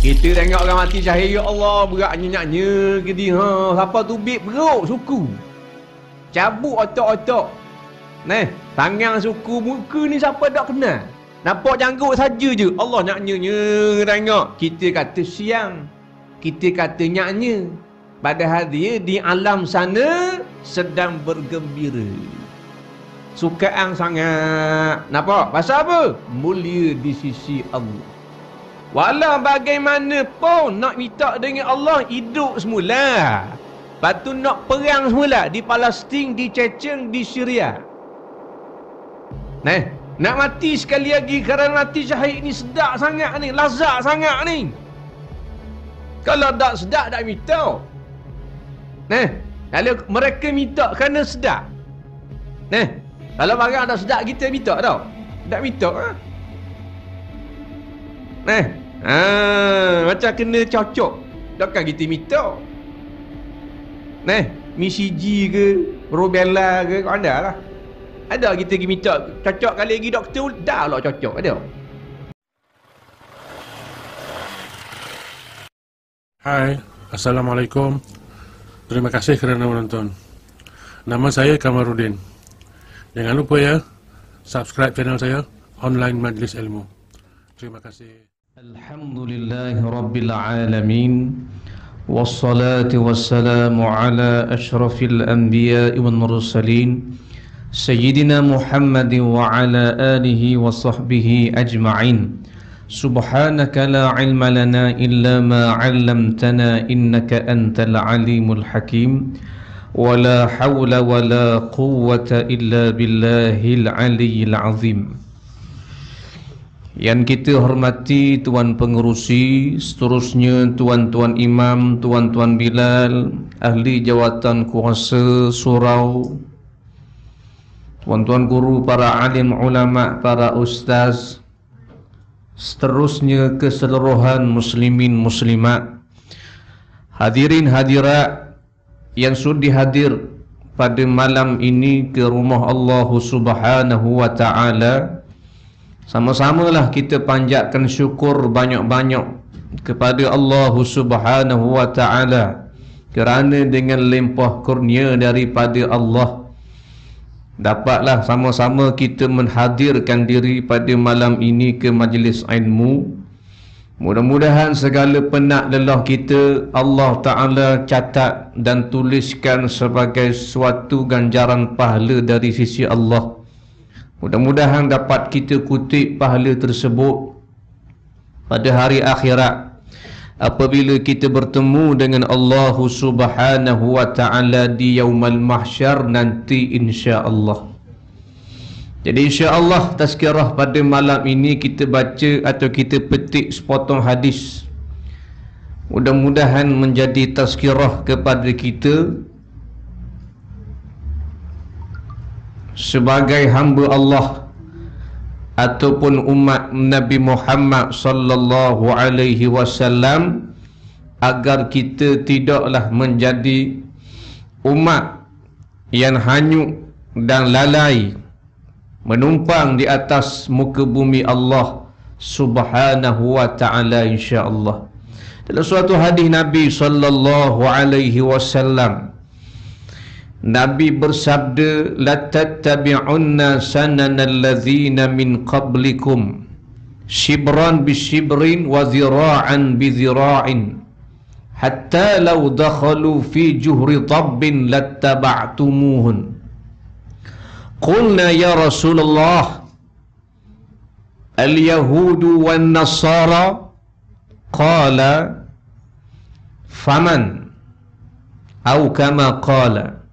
Kita tengok orang mati syahid, ya Allah, beratnya nyaknya ke dia. Siapa tu bib beruk suku. Cabut otak-otak. Tangan suku muka ni siapa tak kenal. Nampak janggut saja je. Allah nyaknya tengok. Kita kata siang. Kita kata nyaknya. Padahal dia di alam sana sedang bergembira. Sukaan sangat. Nampak? Pasal apa? Mulia di sisi Allah. Walau bagaimanapun nak minta dengan Allah hidup semula. Lepas tu nak perang semula di Palestin, di Chechnya, di Syria. Nak mati sekali lagi kerana mati syahid ni sedap sangat ni, lazat sangat ni. Kalau tak sedap tak minta. Kalau mereka minta kerana sedap. Kalau barang tak sedap kita minta tau. Tak minta. Macam kena cocok. Takkan kita minta. Misiji ke, rubella ke, kau ada lah. Ada kita pergi minta cocok kali lagi doktor, dah lah cocok ada. Hai, Assalamualaikum. Terima kasih kerana menonton. Nama saya Kamarudin. Jangan lupa ya, subscribe channel saya Online Majlis Ilmu. Terima kasih. Alhamdulillahi Rabbil Alamin. Wassalatu wassalamu ala ashrafil anbiya'i wal mursalin Sayyidina Muhammad wa ala alihi wa sahbihi ajma'in. Subhanaka la ilma lana illa ma 'allamtana innaka antal alimul hakim. Wa la hawla wa la quwwata illa billahil aliyyil azim. Yang kita hormati Tuan Pengerusi, seterusnya Tuan-Tuan Imam, Tuan-Tuan Bilal, Ahli Jawatan Kuasa Surau, Tuan-Tuan Guru, para alim ulama, para ustaz, seterusnya keseluruhan muslimin muslimat, hadirin hadirat yang sudi hadir pada malam ini ke rumah Allah Subhanahu wa ta'ala. Sama-samalah kita panjatkan syukur banyak-banyak kepada Allah Subhanahu wa ta'ala, kerana dengan limpah kurnia daripada Allah dapatlah sama-sama kita menghadirkan diri pada malam ini ke majlis ilmu. Mudah-mudahan segala penat lelah kita Allah Ta'ala catat dan tuliskan sebagai suatu ganjaran pahala dari sisi Allah. Mudah-mudahan dapat kita kutip pahala tersebut pada hari akhirat apabila kita bertemu dengan Allah Subhanahu wa ta'ala di Yaumal Mahsyar nanti insya-Allah. Jadi insya-Allah tazkirah pada malam ini kita baca atau kita petik sepotong hadis. Mudah-mudahan menjadi tazkirah kepada kita sebagai hamba Allah ataupun umat Nabi Muhammad sallallahu alaihi wasallam, agar kita tidaklah menjadi umat yang hanyut dan lalai menumpang di atas muka bumi Allah Subhanahu wa ta'ala insya-Allah. Dalam suatu hadis Nabi sallallahu alaihi wasallam, Nabi bersabda, la tattabi'unna sananal ladzina min qablikum shibran bi shibrin wa zira'an bi zira'in hatta law dakhalu fi juhri tabbin lattaba'tumuhun. Qulna ya Rasulullah al-yahudu wan nasara, qala faman, atau kama qala.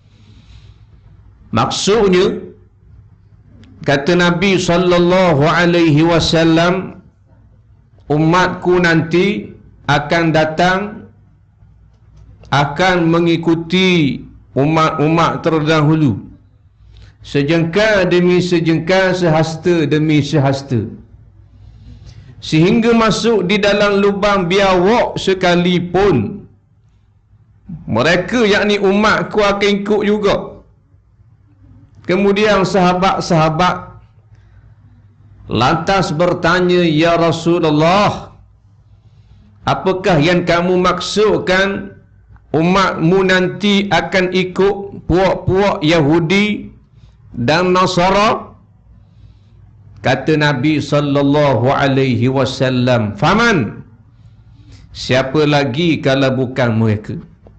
Maksudnya, kata Nabi sallallahu alaihi wasallam, umatku nanti akan datang, akan mengikuti umat-umat terdahulu, sejengkal demi sejengkal, sehasta demi sehasta, sehingga masuk di dalam lubang biawak sekalipun mereka, yakni umatku, akan ikut juga. Kemudian sahabat-sahabat lantas bertanya, ya Rasulullah, apakah yang kamu maksudkan umatmu nanti akan ikut puak-puak Yahudi dan Nasara? Kata Nabi sallallahu alaihi wasallam, faman, siapa lagi kalau bukan mereka?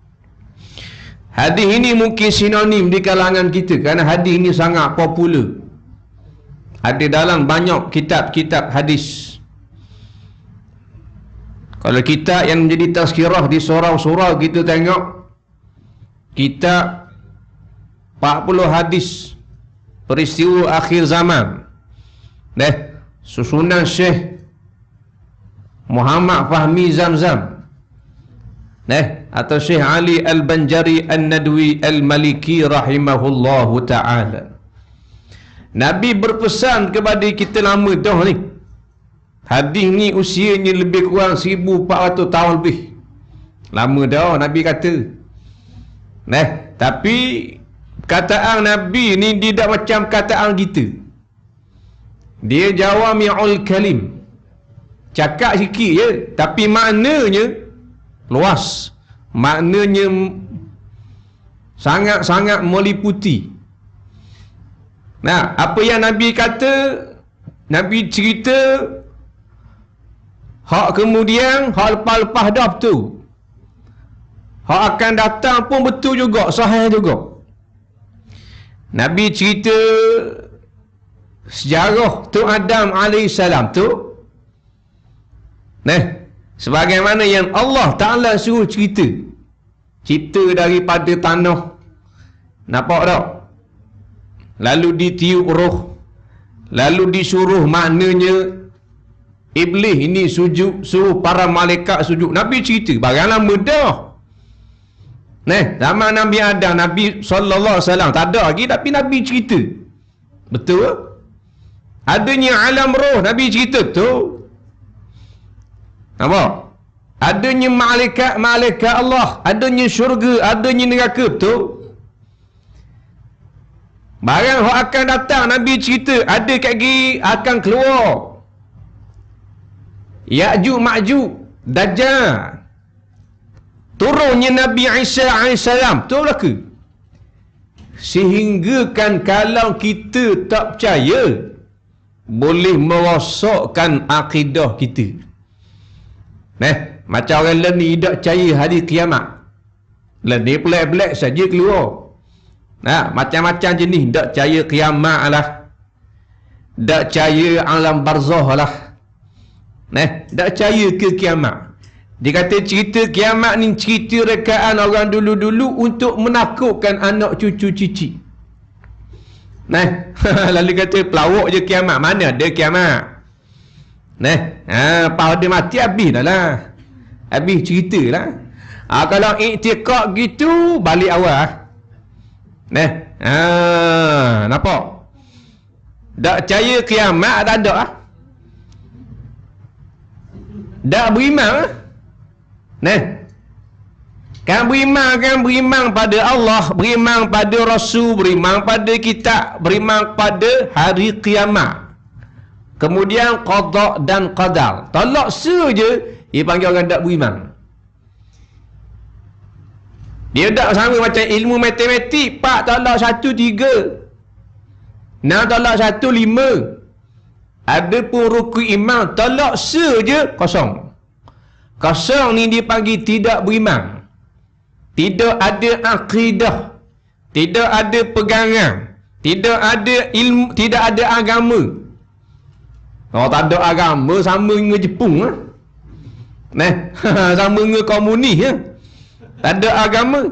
Hadis ini mungkin sinonim di kalangan kita kerana hadis ini sangat popular. Ada dalam banyak kitab-kitab hadis. Kalau kitab yang menjadi tazkirah di surau-surau kita tengok kitab 40 hadis peristiwa akhir zaman. Susunan Syekh Muhammad Fahmi Zamzam. Atau Syekh Ali Al-Banjari An-Nadwi Al-Maliki rahimahullahu ta'ala. Nabi berpesan kepada kita lama dah ni. Hadis ni usianya lebih kurang 1400 tahun lebih. Lama dah Nabi kata. Tapi kataan Nabi ni tidak macam kataan kita. Dia jawami'ul kalim. Cakap sikit je, tapi maknanya luas. Maknanya sangat-sangat meliputi. Nah, apa yang Nabi kata, Nabi cerita, hak kemudian, hak lepas-lepas dah betul. Hak akan datang pun betul juga, sahih juga. Nabi cerita sejarah tu Adam AS tu. Sebagaimana yang Allah Ta'ala suruh cerita. Cipta daripada tanah. Nampak tak? Lalu ditiup roh. Lalu disuruh, maknanya Iblis ini sujud, suruh para malaikat sujud. Nabi cerita, barang lama dah. Zaman Nabi Adam, Nabi SAW tak ada lagi, tapi Nabi cerita. Betul? Adanya alam roh, Nabi cerita tu. Nampak? Adanya malaikat Allah, adanya syurga, adanya neraka, betul? Barang yang akan datang, Nabi cerita, ada kat gigi akan keluar. Ya'juj Ma'juj, Dajjal. Turunnya Nabi Isa AS, betul ke? Sehingga kan kalau kita tak percaya, boleh merosakkan akidah kita. Macam orang lain ni tak percaya hari kiamat. Lain ni pelik-pelik saja keluar. Macam-macam jenis tak percaya kiamat lah. Tak percaya alam barzah lah. Tak percaya ke kiamat. Dia kata cerita kiamat ni cerita rekaan orang dulu-dulu untuk menakutkan anak cucu cici. Lalu kata pelawak je kiamat. Mana ada kiamat? Pas dia mati habis dah lah. Habis cerita lah. Kalau iktikad gitu, balik awal. Nampak? Tak percaya kiamat tak ada lah. Tak beriman. Kan beriman pada Allah, beriman pada Rasul, beriman pada kitab, beriman pada hari kiamat. Kemudian qada dan qadar. Tolak saja, dia panggil orang tak beriman. Dia tak sama macam ilmu matematik, 4 tolak 1 3, 6 tolak 1 5. Ada pun rukun iman, tolak saja kosong. Kosong ni dipanggil tidak beriman. Tidak ada akidah, tidak ada pegangan, tidak ada ilmu, tidak ada agama. Kalau tak ada agama, sama dengan Jepun lah. Sama dengan komunis ya. Tak ada agama.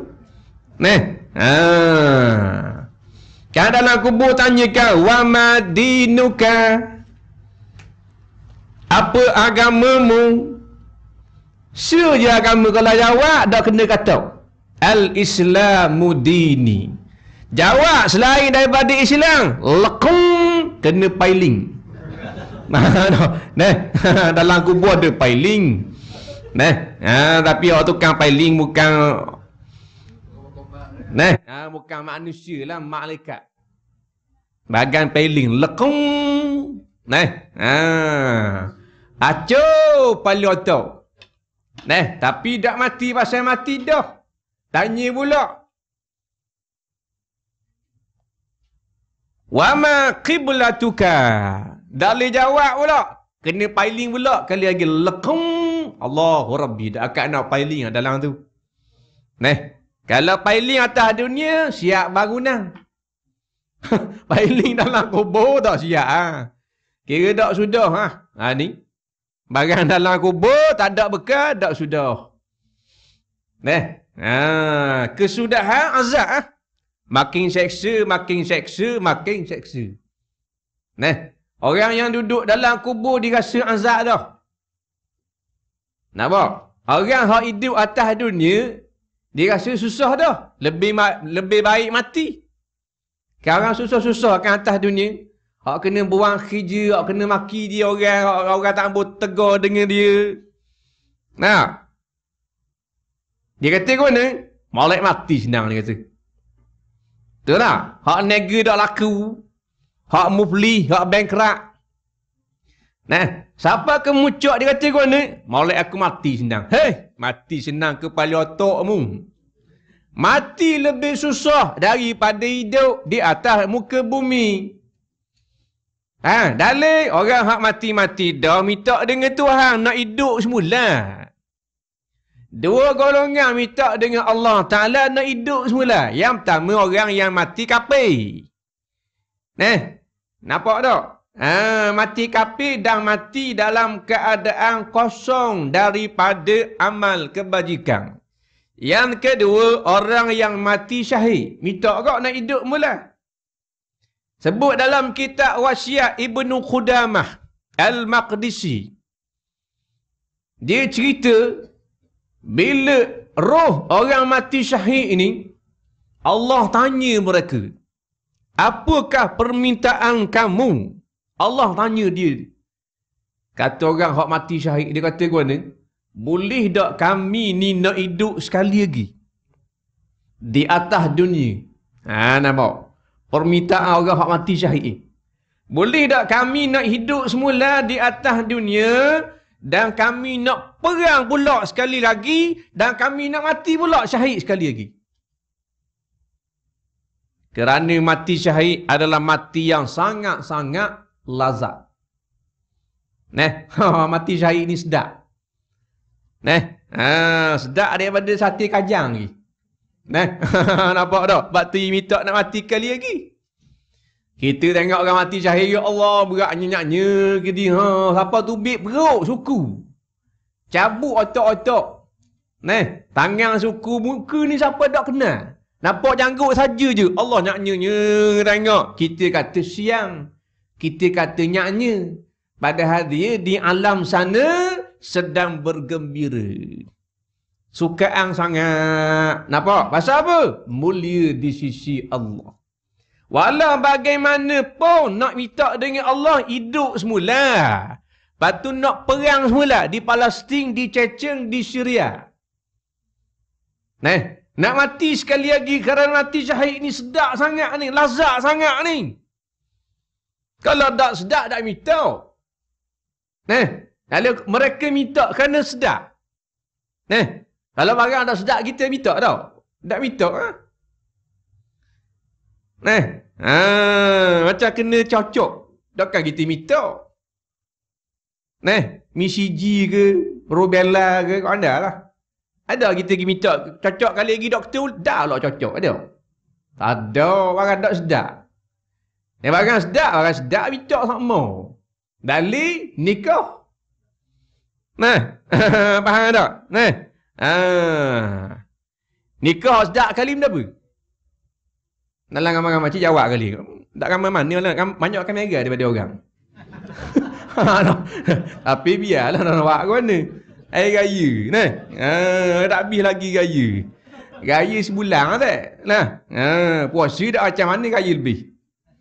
Kan dalam kubur tanyakan, wa ma dinuka, apa agamamu? Saja agama, kalau jawab dah kena kata al-islamu dini. Jawab selain daripada Islam, lekung, kena pailing. Dalam kubur ada pailing. Tapi orang tukang pailing bukan bukan manusia lah, malaikat. Bagan pailing lekung. Acuh paling otak. Tapi tak mati pasal mati dah. Tanya pula. Wa ma qiblatuka. Dalil jawab pula. Kena pailing pula. Kali lagi lekung. Allahu Rabbi. Tak akan nak pailing dalam tu. Kalau pailing atas dunia, siap bangunan. Pailing dalam kubur tak siap. Kira tak sudah. Ni. Barang dalam kubur, tak ada bekal, tak sudah. Kesudahan azab. Makin seksa, makin seksa, makin seksa. Orang yang duduk dalam kubur dirasa azab dah. Nampak? Orang yang hidup atas dunia, dia rasa susah dah. Lebih baik mati. Sekarang susah-susah kan atas dunia. Hak kena buang kerja, hak kena maki dia orang tak boleh tegur dengan dia. Dia kata ke mana? Molek mati senang dia kata. Betul tak? Hak negeri tak laku. Hak mufli, hak bankrupt. Siapa kemucuk dia kata ke mana? Molek aku mati senang. Mati senang kepala otakmu. Mati lebih susah daripada hidup di atas muka bumi. Dalil orang hak mati-mati dah minta dengan Tuhan nak hidup semula. Dua golongan minta dengan Allah Ta'ala nak hidup semula. Yang pertama orang yang mati kafir. Nampak tak? Mati kafir dan mati dalam keadaan kosong daripada amal kebajikan. Yang kedua, orang yang mati syahid. Minta kau nak hidup mula. Sebut dalam kitab wasiat Ibnu Qudamah Al-Maqdisi. Dia cerita, bila roh orang mati syahid ini, Allah tanya mereka, apakah permintaan kamu? Allah tanya dia. Kata orang hak mati syahid, dia kata ke mana? Boleh tak kami ni nak hidup sekali lagi di atas dunia? Nampak? Permintaan orang hak mati syahid. Boleh tak kami nak hidup semula di atas dunia dan kami nak perang pula sekali lagi dan kami nak mati pula syahid sekali lagi? Kerana mati syahid adalah mati yang sangat-sangat lazat. Mati syahid ni sedap. Sedap daripada sate kajang lagi. Nampak tak? Bakti minta nak mati kali lagi. Kita tengok orang mati syahid, ya Allah, berat nyenyak-nya ke dia. Siapa tubik perut suku. Cabut otak-otak. Tangan suku muka ni siapa tak kenal. Nampak janggut saja je. Allah nyaknya tengok. Kita kata siang. Kita kata nyaknya. Padahal dia di alam sana sedang bergembira. Sukaan sangat. Nampak? Pasal apa? Mulia di sisi Allah. Walau bagaimanapun nak minta dengan Allah hidup semula. Lepas tu nak perang semula di Palestin, di Chechnya, di Syria. Nak mati sekali lagi kerana mati syahid ni sedap sangat ni. Lazat sangat ni. Kalau tak sedap tak minta. Kalau mereka minta kerana sedap. Kalau barang tak sedap kita minta tau. Tak minta. Macam kena cocok. Takkan kita minta. Misiji ke, rubella ke, kau ada lah. Ada kita pergi minta cocok kali lagi doktor, dah lah cocok. Ada? Tak ada, barang tak sedap. Barang sedap minta sama. Dalil nikah. Faham tak? Nikah sedap kali berapa? Dalam ramai-ramai cik jawab kali. Tak ramai mana lah. Banyak kamera daripada orang. Tapi biarlah nak buat ke mana. Air raya. Tak habis lagi raya. Raya sebulan tak? Puasa tak macam mana raya lebih.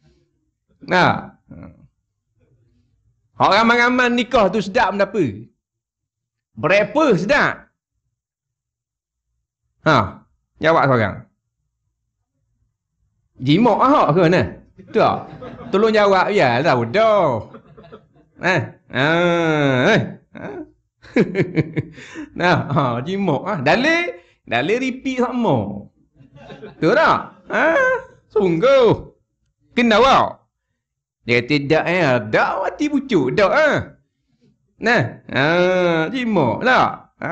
Orang ramai-ramai nikah tu sedap berapa? Berapa sedap? Jawab seorang. Jimak ke mana? Tu tak? Tolong jawab ya, tahu dah. Nah, jimak dalil repeat sama. Betul tak? Sungguh. Kenapa? Dia tidak dak mati pucuk dak Nah, jimak tak?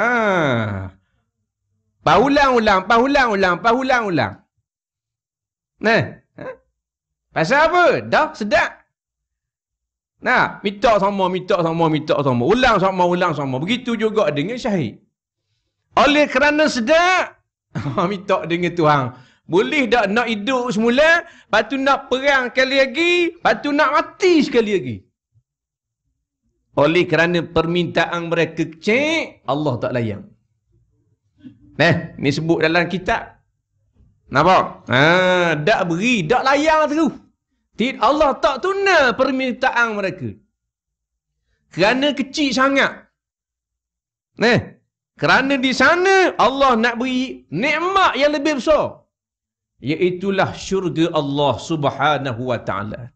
Paulang-ulang. Nah, pasal apa? Dah sedap. Nah, minta sama. Ulang sama. Begitu juga dengan syahid. Oleh kerana sedap, minta dengan Tuhan. Boleh tak nak hidup semula, lepas tu nak perang sekali lagi, lepas tu nak mati sekali lagi. Oleh kerana permintaan mereka kecil, Allah tak layan. Ni sebut dalam kitab. Nampak? Tak beri, tak layan terus. Allah tak tuna permintaan mereka. Kerana kecil sangat. Kerana di sana Allah nak beri nikmat yang lebih besar. Iaitulah syurga Allah Subhanahu wa ta'ala.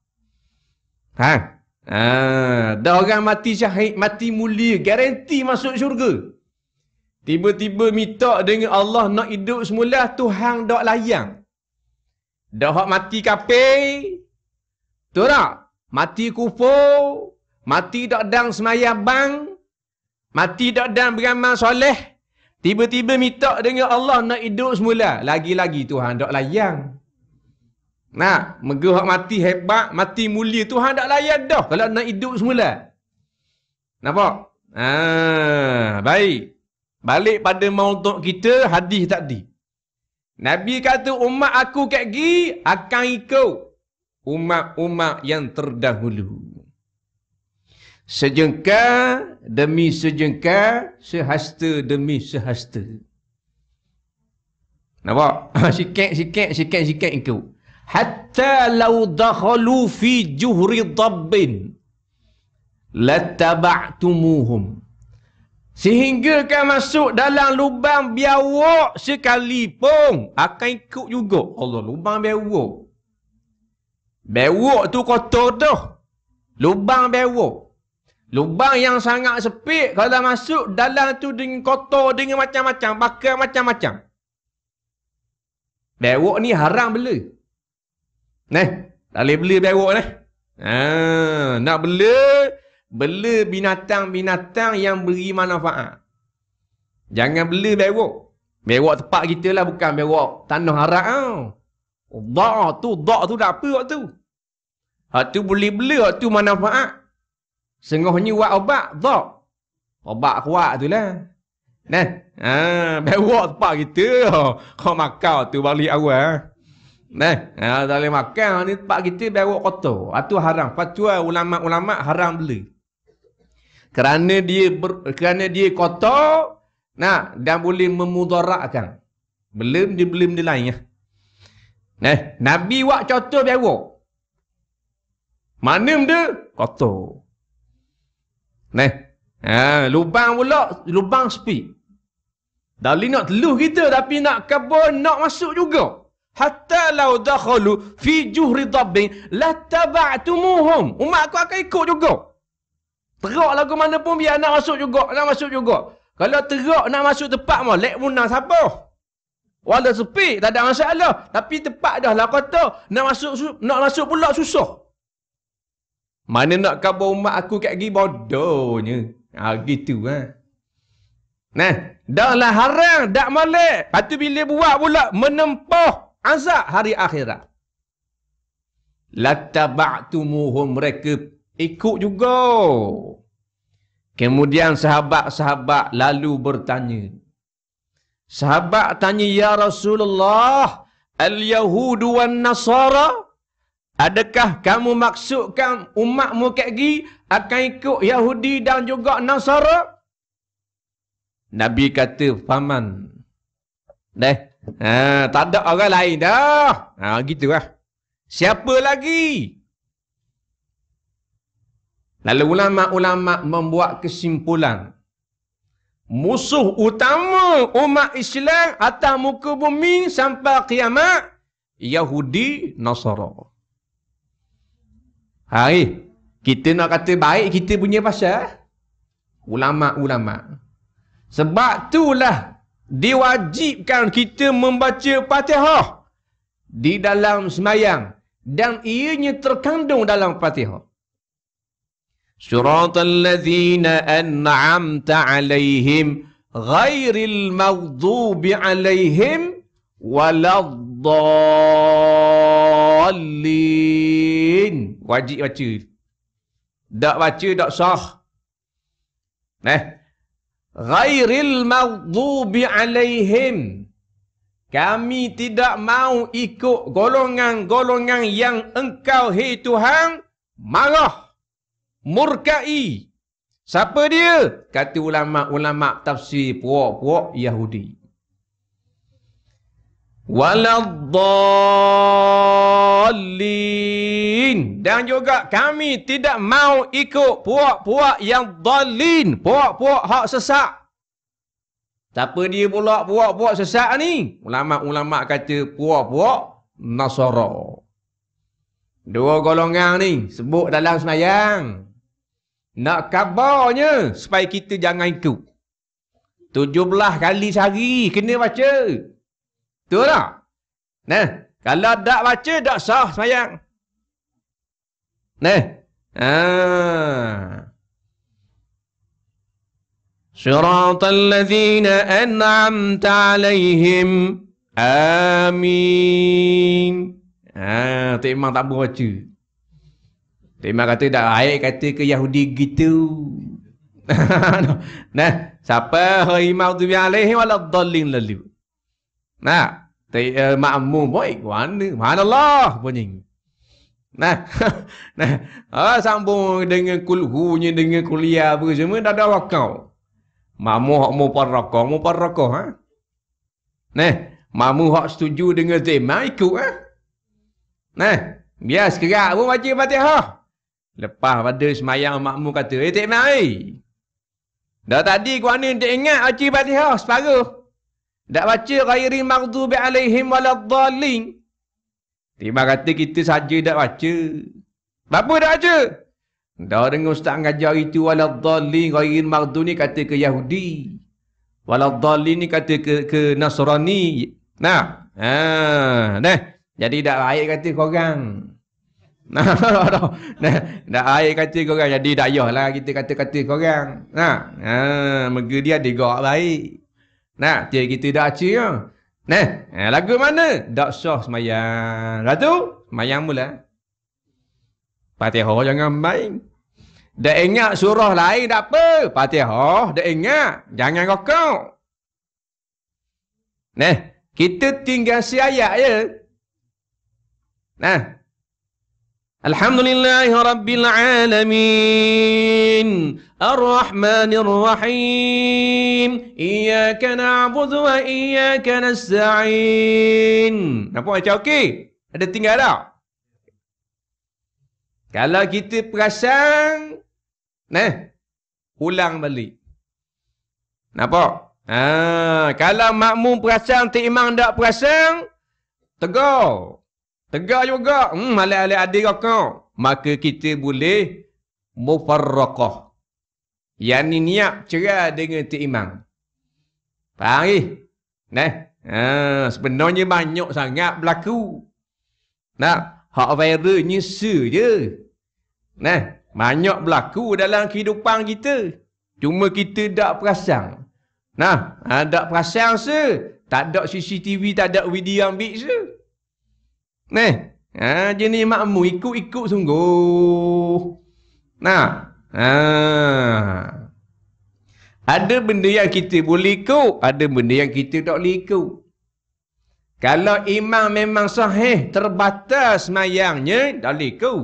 Dah orang mati syahid, mati mulia, garanti masuk syurga. Tiba-tiba minta dengan Allah nak hidup semula, Tuhan tak layan. Dah hak mati kafir, betul tak? Mati kufur, mati tak dang semayang bang, mati tak dang beramal soleh, tiba-tiba minta dengan Allah nak hidup semula, lagi-lagi Tuhan tak layan. Mereka hak mati hebat, mati mulia, Tuhan tak layan dah kalau nak hidup semula. Nampak? Baik. Balik pada maudu' kita, hadis tadi. Nabi kata umat aku kat gi akan ikut umat-umat yang terdahulu. Sejengkal demi sejengkal, sehasta demi sehasta. Nampak? Sikit ikut. Hatta law dakhalu fi juhri dabbin lattaba'tumuhum. Sehingga kan masuk dalam lubang biawak sekalipun akan ikut juga. Allah, lubang biawak. Biawak tu kotor tu. Lubang biawak. Lubang yang sangat sepit, kalau masuk dalam tu dengan kotor, dengan macam-macam, bakar macam-macam. Biawak ni haram bela. Tak boleh bela biawak ni. Nak bela binatang-binatang yang beri manfaat. Jangan bela biawak. Biawak tempat kita lah, bukan biawak tanah Arab. Dak tu tak apa tu. Hak tu boleh bela, hak tu manfaat. Sengahnya buat obat, dak. Obat kuat tu lah. Biawak tempat kita. Kau makan tu balik awal. Tak boleh makan ni tempat kita, biawak kotor. Itu haram. Fatwa ulama-ulama haram bela. Kerana dia kotor, dan boleh memudaratkan. Belum dia lain ya. Nabi buat contoh biawak. Mana dia? Kotor. Lubang pula, lubang sepi. Dah boleh nak teluh kita, tapi nak kebun, nak masuk juga. Hatta law dakhalu fi juhri dabbin lattaba'tumuhum. Umat aku akan ikut juga. Terak lagu mana pun biar nak masuk juga. Kalau terak nak masuk tempat molek pun nak siapa? Walau sepi tak ada masalah, tapi tempat dah lah kotor, nak masuk pula susah. Mana nak khabar umat aku kat gi bodohnya. Gitu dah lah haram, tak molek. Lepas tu bila buat pula menempuh azab hari akhirat. Lattaba'tumuhum, mereka ikut juga. Kemudian sahabat-sahabat lalu bertanya. Sahabat tanya, ya Rasulullah, al-Yahudu wan Nasara? Adakah kamu maksudkan umatmu kat gi akan ikut Yahudi dan juga Nasara? Nabi kata, faman. Tak ada orang lain dah. Gitu lah. Siapa lagi? Lalu ulama-ulama membuat kesimpulan. Musuh utama umat Islam atas muka bumi sampai kiamat, Yahudi, Nasara. Kita nak kata baik kita punya pasal. ulama'-ulama'. Sebab itulah diwajibkan kita membaca Fatihah di dalam sembahyang dan ianya terkandung dalam Fatihah. Siratal ladzina an'amta 'alaihim ghairil maghdubi 'alaihim waladdallin. Wajib baca. Tak baca tak sah. Ghairil maghdubi 'alaihim. Kami tidak mau ikut golongan-golongan yang engkau, hai Tuhan, marah, murkai. Siapa dia? Kata ulama'-ulama' tafsir puak-puak Yahudi. Waladdallin. Dan juga kami tidak mau ikut puak-puak yang dallin, puak-puak hak sesat. Siapa dia pula puak-puak sesat ni? Ulama'-ulama' kata puak-puak Nasara. Dua golongan ni sebut dalam sembahyang. Nak kabarnya supaya kita jangan ikut. 17 kali sehari kena baca. Betul tak? Kalau tak baca tak sah sembahyang. Siratal ladzina an'amta 'alaihim. Amin. Tok Imam tak boleh baca. Tok Imam kata tak baik kata ke Yahudi gitu. Siapa Imam tu biar alaihim waladdallin lalu. Makmum baik mana Allah bunyi. Sambung dengan kulhunya dengan kuliah apa semua dah ada rakau. Makmum hak muparrakah makmum hak setuju dengan tema ikut biar sekerak pun baca Fatihah. Lepas pada semayang makmum kata, tema dah tadi gua ni tak ingat baca Fatihah separuh. Tak baca ghairil maghdubi 'alaihim waladdallin. Tiba kata kita saja tak baca. Apa tak baca? Dah dengar ustaz ngajar itu waladdallin, ghairil maghdubi ni kata ke Yahudi. Waladdallin ni kata ke Nasrani. Jadi tak baik kata korang. Tak baik kata korang. Jadi tak payahlah kita kata-kata korang. Mereka dia ada gerak baik. Dia kita dah baca. Lagu mana? Tak sah semayang. Lalu, semayang mula. Fatihah jangan main. Dah ingat surah lain tak apa. Fatihah dah ingat. Jangan rokok. Kita tinggal si ayat je. Alhamdulillahi Rabbil Alamin Ar-Rahmanir Rahim Iyyaka na'budu wa iyyaka nasta'in. Nampak macam okey? Ada tinggal tak? Kalau kita perasan, ulang balik. Nampak? Kalau makmum perasan, Tok Imam tak perasan, tegar. Tegar juga. Malai-malai ada rokok. Maka kita boleh mufarraqah. Yang ni niat cerai dengan Tok Imam. Faham ni? Sebenarnya banyak sangat berlaku. Hak viralnya je. Banyak berlaku dalam kehidupan kita. Cuma kita tak perasan. Tak perasan tak ada CCTV, tak ada video ambil jenis makmum ikut-ikut sungguh. Ada benda yang kita boleh ikut, ada benda yang kita tak boleh ikut. Kalau imam memang sahih, terbatas semayangnya, tak boleh ikut.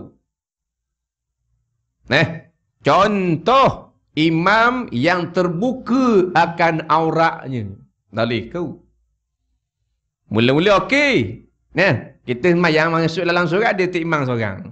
Contoh, imam yang terbuka akan auratnya, tak boleh ikut. Mula-mula okey. Kita semayang masuk dalam surat, dia Tok Imam seorang.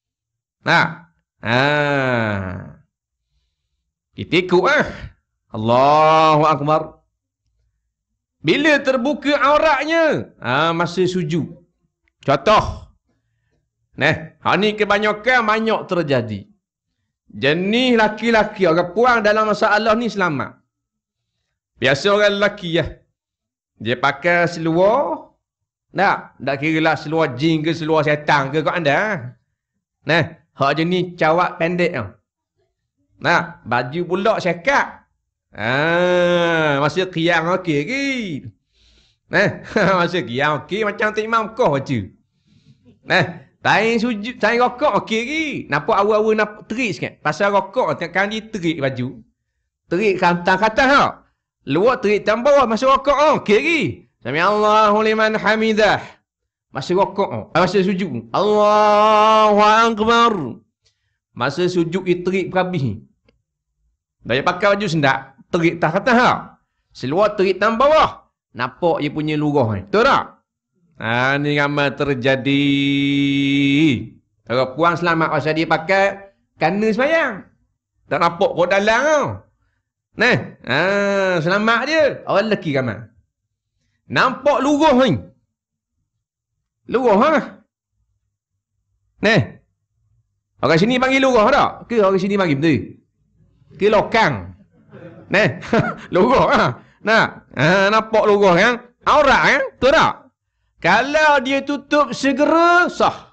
Kita ikut Allahu Akbar. Bila terbuka auratnya, masa sujud. Contoh. Hal ni kebanyakan banyak terjadi. Jenis laki-laki, orang puang dalam masalah ni selamat. Biasa orang lelaki ya. Dia pakai seluar. Tak kira lah seluar jin ke seluar syaitan ke kau anda. Nah, hak jenis cawak pendek tau. Nah, baju pulak sekat. Masa qiyam okey ke. Nah, masa qiyam okey macam Tok Imam kau baca. Nah, tain sujud, tain rokok okey ke. Nampak awal-awal nak terik sikit. Pasal rokok kan dia terik baju. Terik kata tau. Luar terik tambah bawah masa rokok okey ke. Sami Allahu liman hamidah. Masa rokok, masa sujud. Allahu akbar. Masa sujud dia terik berhabis. Dia pakai baju sendak, terik tak kata ha. Seluar terik tambah bawah. Nampak dia punya lurah ni. Betul tak? Ni ramai terjadi. Kalau puan selamat pasal dia pakai kana semayang. Tak nampak kau dalam tau. Nah, selamat dia. Orang lelaki ramai. Nampak lurah ni. Lurah ha. Nah. Orang sini panggil lurah tak? Ke orang sini panggil betul? Ke lokang. Nah, lurah ha. Nah, nampak lurah kan? Aurat kan? Betul tak? Kalau dia tutup segera, sah.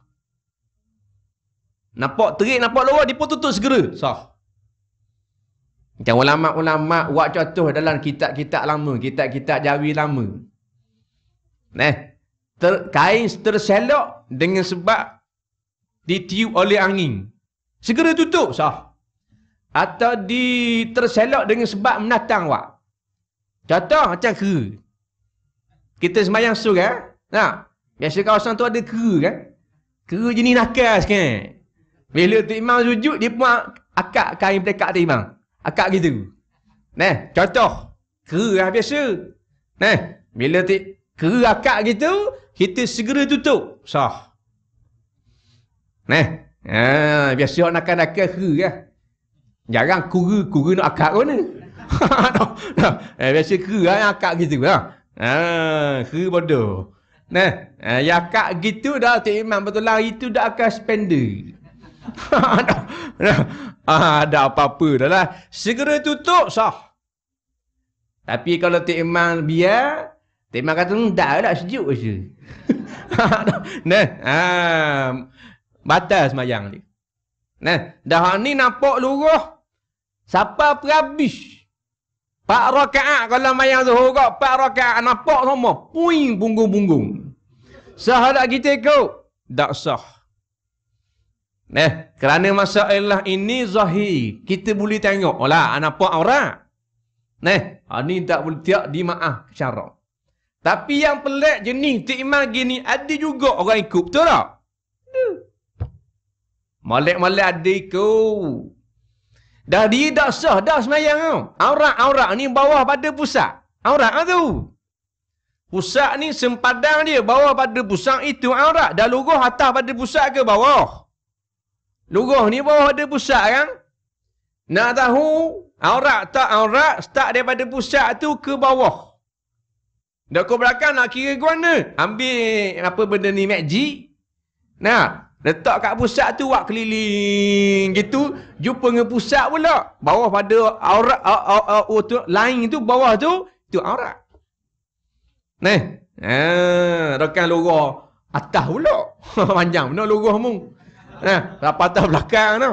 Nampak terik, nampak lurah, dia pun tutup segera, sah. Macam ulama-ulama buat contoh dalam kitab-kitab lama, kitab-kitab Jawi lama. Kain terselok dengan sebab ditiup oleh angin. Segera tutup, sah. Atau terselok dengan sebab menatang wak. Contoh macam kera. Kita sembahyang surah, biasa kawasan tu ada kera kan? Kera jenis nakal kan? Bila Tok Imam sujud, dia pun akak kain dekat Tok Imam. Akak gitu. Contoh. Kera biasa. Bila kera akak gitu, kita segera tutup. Sah. Biasa orang nakal-nakal kera lah. Jarang kura nak akak kau ni. Biasa kera yang akak gitu lah. Kera bodoh. Yang akak gitu dah Tok Imam betul lah itu dah akan spender. Ada apa-apa dah lah. Segera tutup sah. Tapi kalau Tok Imam biar, Tok Imam kata dah sejuk je. Batas semayang dia. Dah ni nampak lurah. Siapa perhabis 4 rakaat kalau mayang zuhur 4 rakaat nampak semua puing punggung-punggung. Sah tak kita ikut? Tak sah. Kerana masalah ini zahir. Kita boleh tengok lah nampak aurat. Ni tak boleh tiap dimaaf syarak. Tapi yang pelik jenis Tok Imam gini ada juga orang ikut, betul tak? Malik-malik ada ikut. Dah dia tak sah dah semayang tau. Aurat ni bawah pada pusat. Aurat tu. Pusat ni sempadan dia bawah pada pusat itu aurat. Dah lurah atas pada pusat ke bawah? Lurah ni bawah pada pusat kan? Nak tahu aurat tak aurat start daripada pusat tu ke bawah. Dah kau belakang nak kira ke mana? Ambil apa benda ni magic. Letak kat pusat tu buat keliling gitu, jumpa dengan pusat pula. Bawah pada aurat lain tu bawah tu aurat. Rekan lurah atas pula. Panjang benar lurah mu. Rapat atas belakang tu.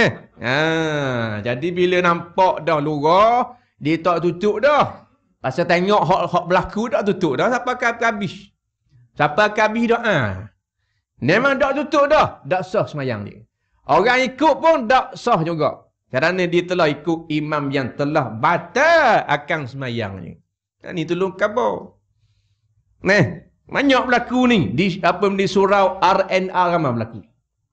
Jadi bila nampak dah lurah, dia tak tutup dah. Pasal tengok hak berlaku tak tutup dah sampai ke habis. Sampai ke habis dah. Memang tak tutup dah. Tak sah semayang dia. Orang ikut pun tak sah juga. Kerana dia telah ikut imam yang telah batal akan semayang ni. Ni tolong khabar. Banyak berlaku ni. Di surau RNR ramai berlaku.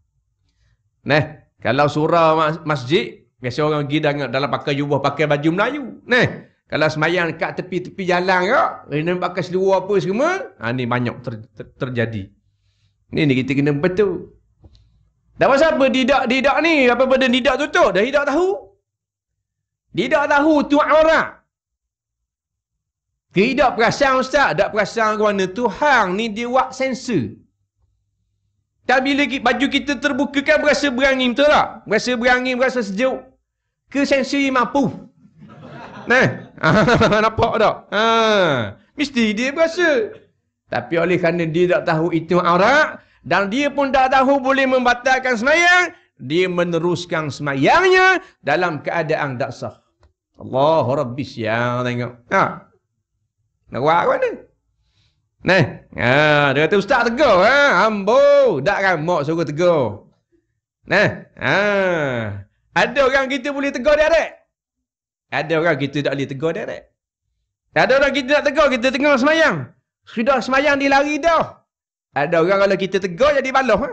Kalau surau masjid, biasa orang pergi dalam pakai jubah, pakai baju Melayu. Kalau semayang kat tepi-tepi jalan ke, pakai seluar apa semua, ni banyak terjadi. Ni kita kena betul. Dah pasal apa didak ni? Apa benda didak tutup? Dah didak tahu. Didak tahu tu aurat. Tidak perasan ustaz. Tak perasan ke mana? Tuhan ni dia buat sensor. Tak bila baju kita terbuka kan berasa berangin, betul tak? Berasa berangin, berasa sejuk. Ke sensori mampu? Nah, nampak tak? Mesti dia berasa. Tapi oleh kerana dia tak tahu itu aurat, dan dia pun tak tahu boleh membatalkan semayang, dia meneruskan semayangnya dalam keadaan tak sah. Allahu Rabbi siang tengok. Nak buat apa ni? Nah, dia kata ustaz tegur, ambo, tak ramak suruh tegur. Nah, ada orang kita boleh tegur direct. Ada orang kita tak boleh tegur direct. Ada orang kita nak tegur, kita tengah semayang. Sudah semayang dia lari dah. Ada orang kalau kita tegur jadi baloh.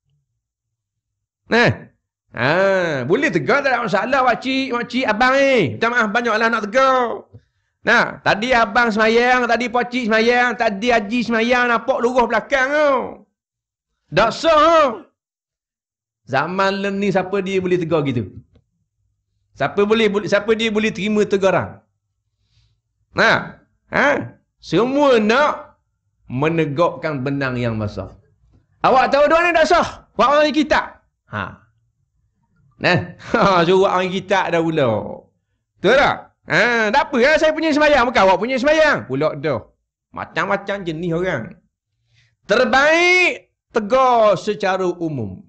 Nah, boleh tegur tak ada masalah makcik, abang ni. Minta maaf banyaklah nak tegur. Nah, tadi abang semayang, tadi pakcik semayang, tadi haji semayang, nampak luruh belakang tu. Tak sah. Zaman ni siapa dia boleh tegur gitu? Siapa dia boleh terima teguran? Nah, semua nak menegakkan benang yang basah. Awak tahu doa ni tak sah. Buat orang kitab. Nah, suruh orang kitab dah pula. Betul tak? Tak apa lah saya punya semayang. Bukan awak punya semayang. Pulak dah. Macam-macam jenis orang. Terbaik tegur secara umum.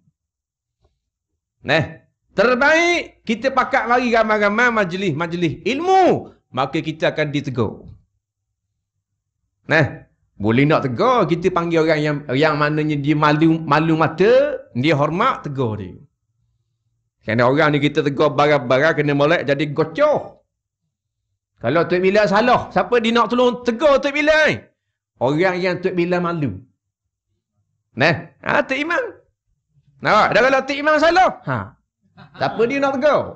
Nah, terbaik kita pakat mari ramai-ramai majlis ilmu. Maka kita akan ditegur. Nah, boleh nak tegur, kita panggil orang yang mananya dia malu mata, dia hormat, tegur dia. Kerana orang ni kita tegur barang-barang kena molek jadi gocoh. Kalau Tok Bilal salah, siapa dia nak tolong tegur Tok Bilal? Orang yang Tok Bilal malu. Nah, Tok Imam. Nampak? Dan kalau Tok Imam salah, siapa dia nak tegur?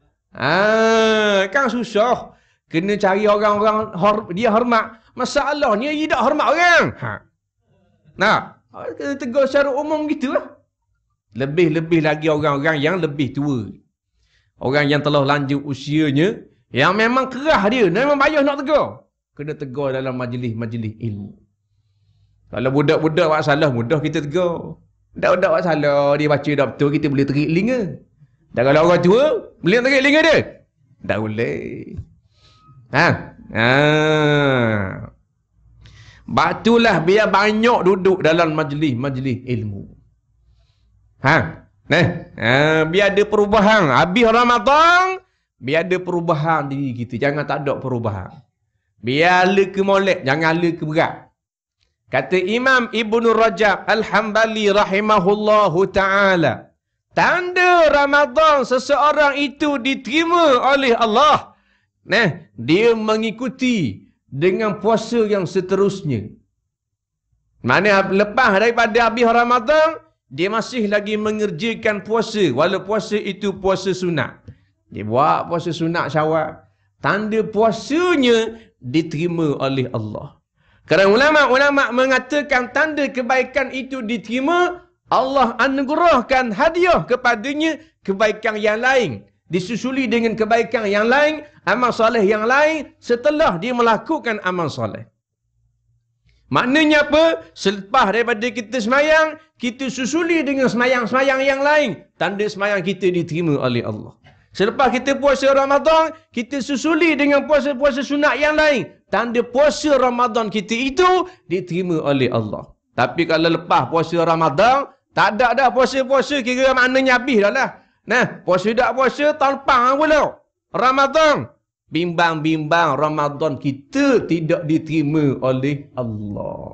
Kan susah. Kena cari orang-orang dia hormat. Masalahnya dia tak hormat orang. Nah, kena tegur secara umum gitulah. Lebih-lebih lagi orang-orang yang lebih tua. Orang yang telah lanjut usianya, yang memang kerah dia, memang payah nak tegur. Kena tegur dalam majlis-majlis ilmu. Kalau budak-budak buat salah, mudah kita tegur. Budak-budak buat salah, dia baca tak betul, kita boleh terik telinga. Dan kalau orang tua, boleh terik telinga dia? Tak boleh. Batulah biar banyak duduk dalam majlis-majlis ilmu. Biar ada perubahan. Habis Ramadan, biar ada perubahan diri kita. Jangan tak ada perubahan. Biar ala ke molek, jangan ala ke berat. Kata Imam Ibn Rajab Al-Hambali rahimahullahu ta'ala, tanda Ramadan seseorang itu diterima oleh Allah, dia mengikuti dengan puasa yang seterusnya. Mana lepas daripada habis Ramadan, dia masih lagi mengerjakan puasa, walau puasa itu puasa sunat. Dia buat puasa sunat Syawal. Tanda puasanya diterima oleh Allah. Kerana ulama' mengatakan tanda kebaikan itu diterima, Allah anugerahkan hadiah kepadanya kebaikan yang lain. Disusuli dengan kebaikan yang lain, amal soleh yang lain setelah dia melakukan amal soleh. Maknanya apa? Selepas daripada kita semayang, kita susuli dengan semayang-semayang yang lain. Tanda semayang kita diterima oleh Allah. Selepas kita puasa Ramadan, kita susuli dengan puasa-puasa sunat yang lain. Tanda puasa Ramadan kita itu diterima oleh Allah. Tapi kalau lepas puasa Ramadan, tak ada dah puasa-puasa, kira maknanya habis dah lah. Nah, puasa tak puasa, tahun depan pula. Ramadan. Bimbang-bimbang Ramadan kita tidak diterima oleh Allah.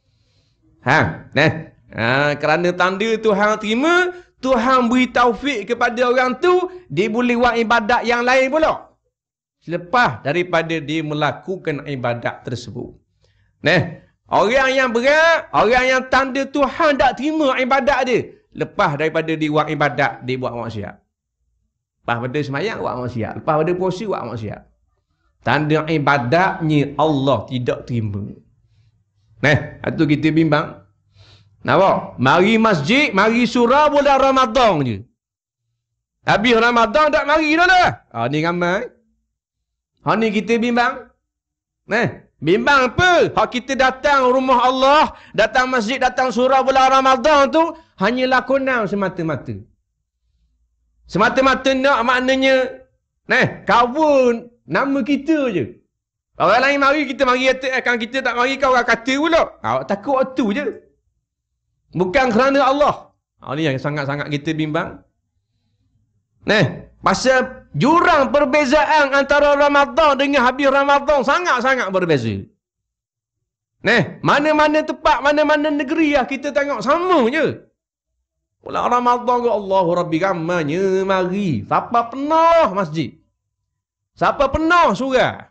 Kerana tanda Tuhan terima, Tuhan beri taufik kepada orang tu, dia boleh buat ibadat yang lain pula. Selepas daripada dia melakukan ibadat tersebut. Orang yang berat, orang yang tanda Tuhan tak terima ibadat dia, lepas daripada dia buat ibadat, dia buat maksiat. Lepas pada semayang, buat maksiat. Lepas pada puasa, buat maksiat. Tanda ibadatnya Allah tidak terima. Itu kita bimbang. Nampak? Mari masjid, mari surau bulan Ramadan je. Habis Ramadan tak mari dah lah. Ni ramai. Ni kita bimbang. Bimbang apa? Hak kita datang rumah Allah, datang masjid, datang surau bulan Ramadan tu, hanyalah konang semata-mata. Semata-mata nak maknanya, cover nama kita je. Orang lain mari, kita mari akan kita tak mari, kau orang kata pula. Takut waktu je. Bukan kerana Allah. Ini yang sangat-sangat kita bimbang. Pasal jurang perbezaan antara Ramadan dengan habis Ramadan sangat-sangat berbeza. Mana-mana tempat, mana-mana negeri kita tengok sama je. Bulan Ramadan ke Allahu Rabbi ramanya mari. Siapa penuh masjid? Siapa penuh surau?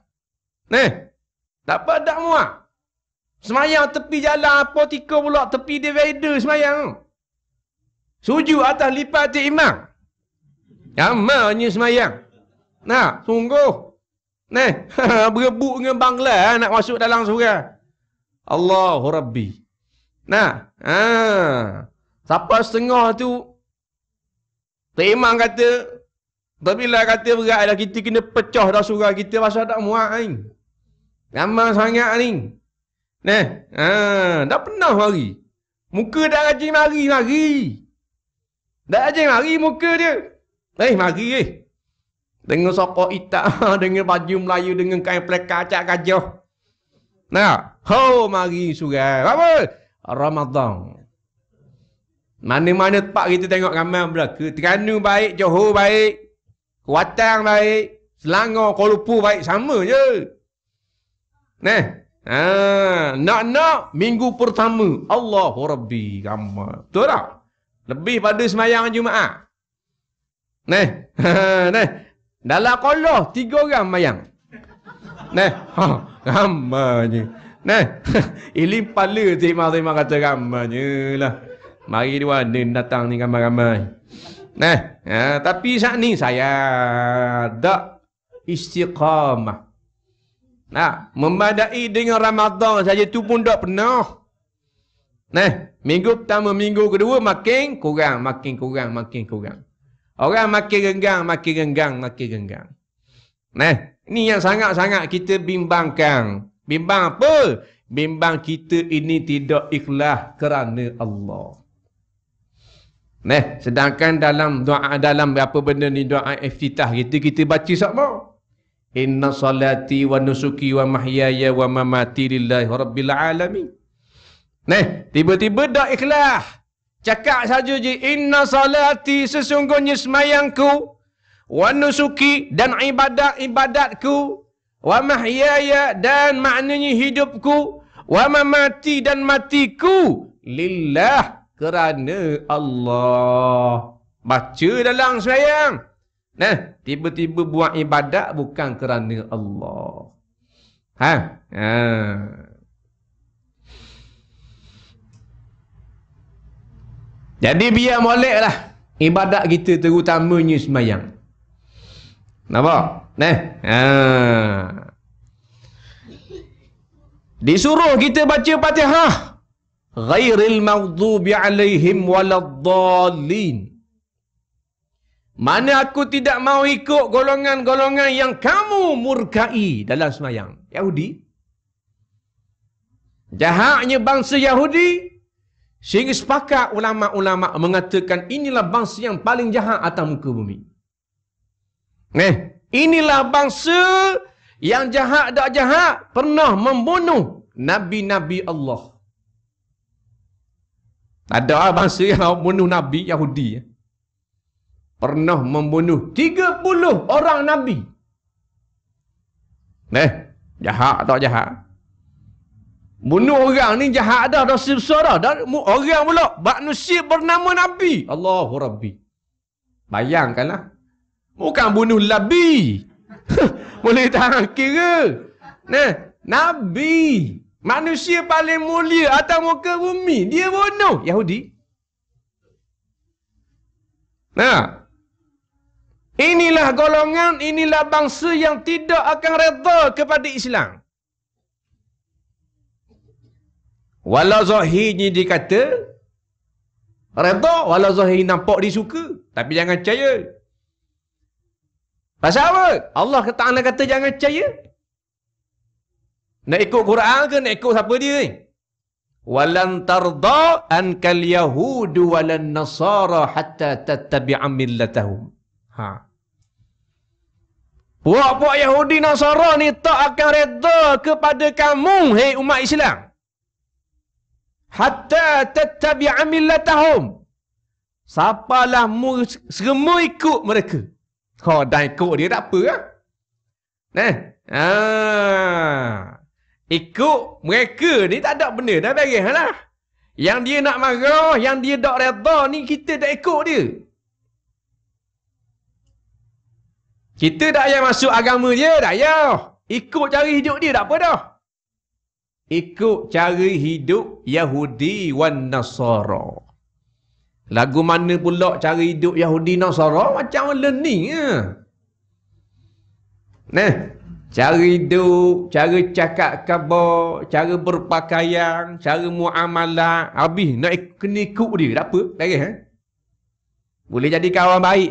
Tak muat. Semayang tepi jalan apa tika pula tepi divider semayang. Sujud atas lipat imam. Ramanya semayang. Sungguh. Berebut dengan bangla nak masuk dalam surau. Allahu Rabbi. Siapa setengah tu, imam kata, bila kata berat dah kita kena pecah dah surau kita pasal tak muat ni. Ramai sangat ni. Dah pernah mari. Muka dah rajin mari. Dah rajin mari muka dia. Mari dengan sokok hitam, dengan baju Melayu, dengan kain pelekar acak gajah. Mari surau. Apa? Ramadan. Mana-mana tempat kita tengok ramai belaka. Terengganu baik, Johor baik, Kuantan baik, Selangor, Kuala Lumpur baik, sama je. Nak minggu pertama Allahu Rabbi ramai. Betul tak? Lebih pada semayang Jumaat. Dalam kolah 3 orang mayang. Ramanya. Ilim pala terima kata ramanya lah. Mari dua datang ni ramai-ramai. Tapi saat ni saya tak istiqamah. Memadai dengan Ramadan saja tu pun tak penuh. Minggu pertama, minggu kedua makin kurang. Orang makin renggang. Ini yang sangat-sangat kita bimbangkan. Bimbang apa? Bimbang kita ini tidak ikhlas kerana Allah. Sedangkan dalam doa, dalam apa benda ni, doa iftitah kita baca sama. Inna salati wa nusuki wa mahyaya wa mamati lillahi rabbil alamin. Tiba-tiba dah ikhlas. Cakap saja je, inna salati, sesungguhnya semayangku, wa nusuki, dan ibadat-ibadatku, wa mahyaya, dan maknanya hidupku, wa mamati, dan matiku, lillah, kerana Allah. Baca dalam semayang. Tiba-tiba buat ibadat bukan kerana Allah. Jadi biar moleklah ibadat kita, terutamanya semayang. Nampak? Disuruh kita baca Fatihah. Ghairil maghdubi alaihim waladdallin. Mana aku tidak mau ikut golongan-golongan yang kamu murkai dalam semayang. Yahudi. Jahatnya bangsa Yahudi. Sehingga sepakat ulama-ulama mengatakan inilah bangsa yang paling jahat atas muka bumi. Inilah bangsa yang jahat tak jahat pernah membunuh nabi-nabi Allah. Ada bangsa yang membunuh nabi Yahudi. Pernah membunuh 30 orang nabi. Jahat tak jahat? Bunuh orang ni jahat dah, dosa besar dah. Orang pula manusia bernama Nabi. Allahu Rabbi. Bayangkanlah. Bukan bunuh Nabi. Boleh tahan kira. Nabi. Manusia paling mulia atas muka bumi. Dia bunuh Yahudi. Inilah golongan, inilah bangsa yang tidak akan redha kepada Islam. Walau zahirnya dia kata redha, walau zahir nampak dia suka, tapi jangan percaya. Pasal apa? Allah Ta'ala kata jangan percaya. Nak ikut Quran ke nak ikut siapa dia ni? Walan tarda ankal yahudu walan nasara hatta tattabi'a millatahum. Puak-puak Yahudi Nasara ni tak akan reda kepada kamu, hei umat Islam. Hatta tattabi'a millatahum. Sapalah mu semua ikut mereka. Dan ikut dia tak apa lah. Ikut mereka ni tak ada benda dah beres lah. Yang dia nak marah, yang dia tak reda ni kita tak ikut dia. Kita tak payah masuk agama dia, tak payah. Ikut cara hidup dia tak apa dah. Ikut cara hidup Yahudi wan Nasara. Lagu mana pula cara hidup Yahudi Nasara macam learning je. Cara hidup, cara cakap khabar, cara berpakaian, cara muamalah. Habis nak kena ikut dia, tak apa. Boleh jadi kawan baik.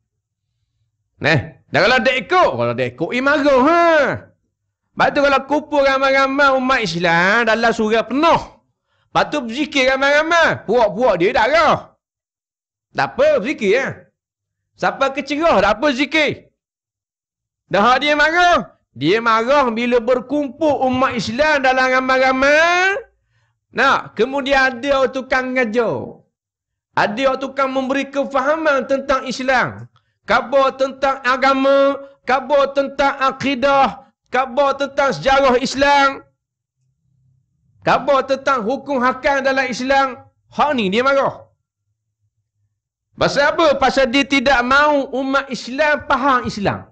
Dan kalau dia ikut, marah. Lepas tu kalau kumpul ramai-ramai umat Islam dalam surau penuh. Lepas tu berzikir ramai-ramai. Puak-puak dia tak rah. Tak apa, berzikir ya. Siapa kecerah, tak apa zikir. Dah dia marah. Dia marah bila berkumpul umat Islam dalam ramai-ramai. Kemudian ada tukang ngajar. Ada tukang memberi kefahaman tentang Islam. Khabar tentang agama, khabar tentang akidah, khabar tentang sejarah Islam, khabar tentang hukum hakam dalam Islam. Hak ni dia marah. Pasal apa? Pasal dia tidak mahu umat Islam faham Islam.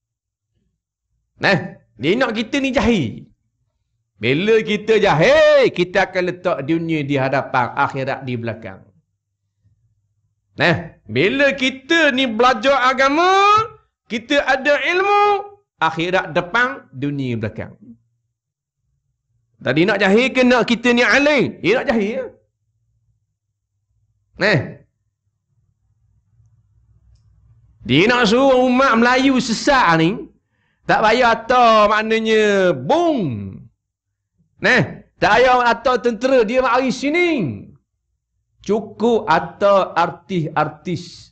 Dia nak kita ni jahil. Bila kita jahil, kita akan letak dunia di hadapan, akhirat di belakang. Bila kita ni belajar agama, kita ada ilmu, akhirat depan, dunia belakang. Tadi nak jahil ke nak kita ni alim? Nak jahil. Dia nak suruh umat Melayu sesat ni, tak payah atau maknanya bung. Tak payah atau tentera dia mari sini. Cukup atau artis-artis.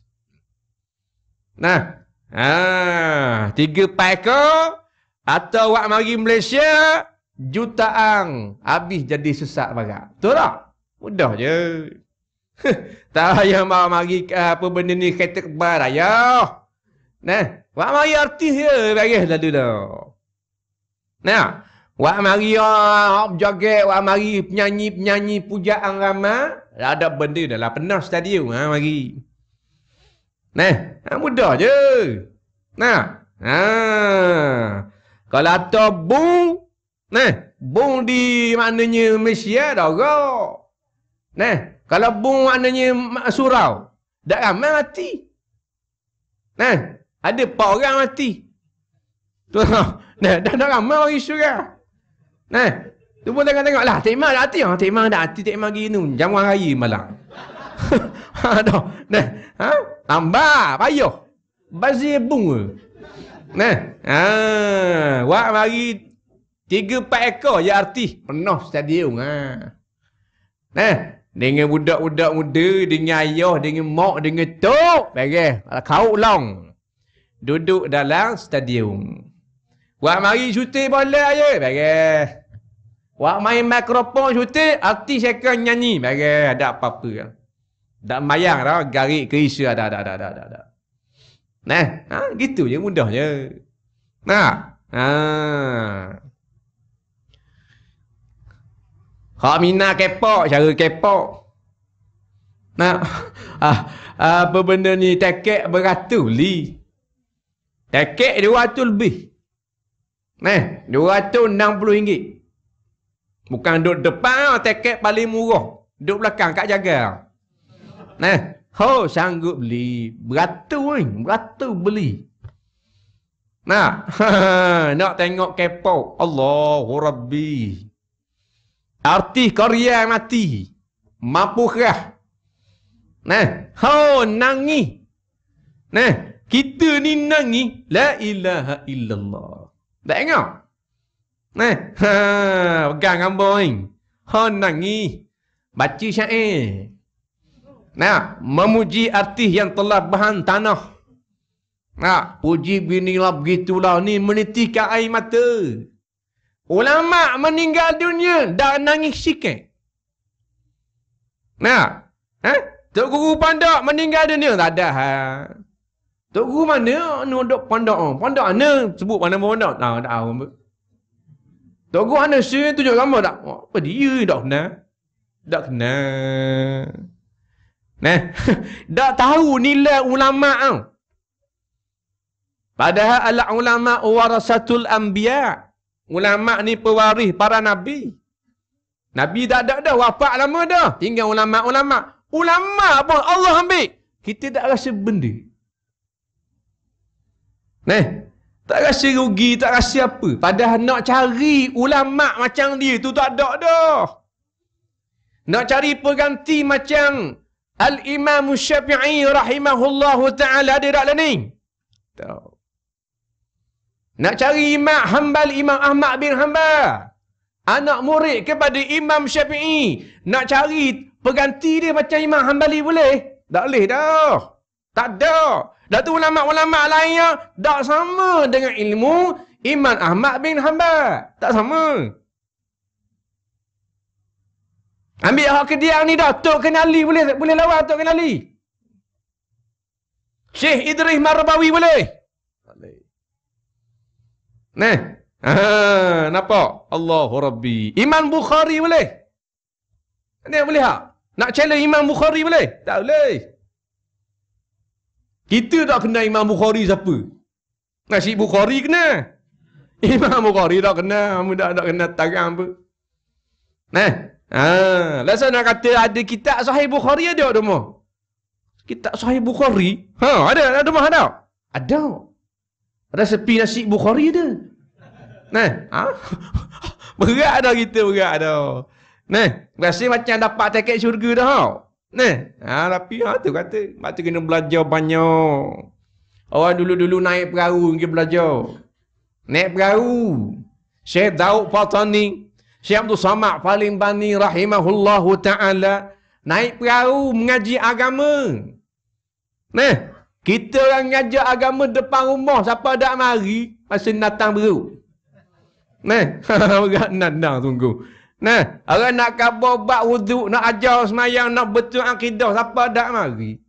3 paika atau wak mari Malaysia jutaan habis jadi sesat barat. Betul tak? Mudah je. Tak payah mari apa benda ni kereta kebal ayah. Wak mari artis je beres lalu dah. Wak mari joget, wak mari penyanyi-penyanyi pujaan ramai. Ada benda dah lah. Penuh stadium. Mari. Mudah je. Kalau atau bung. Bung di maknanya Malaysia dah rok. Kalau bung maknanya surau. Dah ramai mati. Ada 4 orang mati. Dah ramai orang surau. Tu pun tengok lah. Tek Mak dah hati. Tek Mak dah hati. Tek Mak pergi ni. Jamuan raya malang. Tambah. Payah. Bazir bung. Wak mari 3-4 ekor je artis. Penuh stadium. Dengan budak-budak muda. Dengan ayah. Dengan mak. Dengan tok. Beres. Kau long. Duduk dalam stadium. Wak mari syuting bola je. Beres. Wak main mikrofon syuting, artis akan nyanyi. Beres. Ada apa-apa. Tak mayang dah. Garik kerisa dah. Gitu je. Mudah je. Hak minat kepok. Cara kepok. Apa benda ni. Tekek beratus li. Tekek 200 lebih. RM260. Bukan duduk depan, tiket paling murah. Duduk belakang, kat jaga. Sanggup beli. Beratus beli. Nak tengok K-pop. Allahu Rabbi. Artis Korea mati. Mampu kerah. Nangis. Kita ni nangis. La ilaha illallah. Tak tengok? Pegang gambar ni. Nangi. Baca syair. Memuji artis yang telah bahan tanah. Puji binilah begitulah ni menitikkan air mata. Ulama meninggal dunia dah nangis sikit. Tok Guru Pondok meninggal dunia tak ada. Tok Guru mana duduk pondok? Pondok mana? Sebut mana pondok? Tak tahu. Tok Guru mana saya tunjuk gambar tak? Apa dia tak kenal? Tak kenal. Tak tahu nilai ulama tau. Padahal al-ulama warasatul anbiya. Ulama ni pewaris para nabi. Nabi tak ada dah, wafat lama dah. Tinggal ulama-ulama. Ulama pun Allah ambil. Kita tak rasa benda. Tak rasa rugi, tak rasa apa. Padahal nak cari ulama macam dia tu tak ada dah. Nak cari pengganti macam Al-Imam Syafi'i rahimahullahu ta'ala ada tak lah ni? Tak. Nak cari Imam Hanbal, Imam Ahmad bin Hanbal. Anak murid kepada Imam Syafi'i. Nak cari pengganti dia macam Imam Hanbali boleh? Tak boleh dah. Tak ada. Dah tu ulama-ulama lain yang tak sama dengan ilmu Imam Ahmad bin Hanbal. Tak sama. Ambil hak kediang ni dah. Tok Kenali boleh lawan Tok Kenali. Syekh Idris Marbawi boleh? Boleh. Nampak? Allahu Rabbi. Imam Bukhari boleh? Ni boleh tak? Nak challenge Imam Bukhari boleh? Tak boleh. Kita tak kenal Imam Bukhari siapa? Nasi Bukhari kena. Imam Bukhari tak kenal. Kamu tak kenal tarang apa. Lasa nak kata ada kitab Sahih Bukhari ada tak rumah? Kitab Sahih Bukhari? Ada rumah ada? Ada. Resepi nasi Bukhari ada. Berat dah kita, berat dah. Rasa macam dapat tiket syurga dah. Tapi tu kata, tu kena belajar banyak. Orang dulu-dulu naik perahu pergi belajar. Naik perahu. Syekh Daud Fatani, Syekh Abdul Samad Palimbani rahimahullahu ta'ala naik perahu mengaji agama. Kita orang ngajar agama depan rumah, siapa tak mari, masa datang beruk. Orang nandang tunggu. Orang nak khabar bab wuduk, nak ajar semayang, nak betul akidah, siapa tak mari.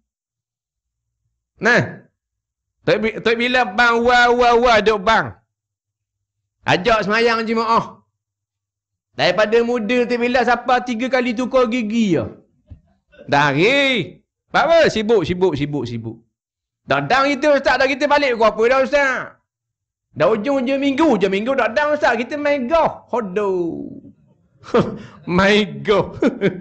Tak bila bang, duk bang. Ajak semayang jemaah. Daripada muda tu bila siapa 3 kali tukar gigi je. Dari. Apa? Sibuk. Dadang kita ustaz, dah kita balik ke apa dah ustaz? Dah ujung-ujung minggu dadang ustaz, kita main golf. Hodoh. Main golf.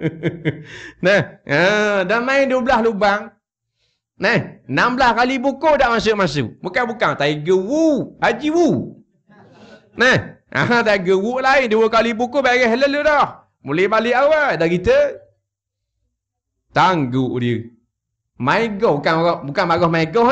Dah main 12 lubang. 16 kali buku dah masuk-masuk. Bukan Tiger Woo, Haji Woo. Tiger Woo lain, 2 kali buku beres lalu dah. Boleh balik awal dah kita. Tangguk dia. Main golf bukan marah main golf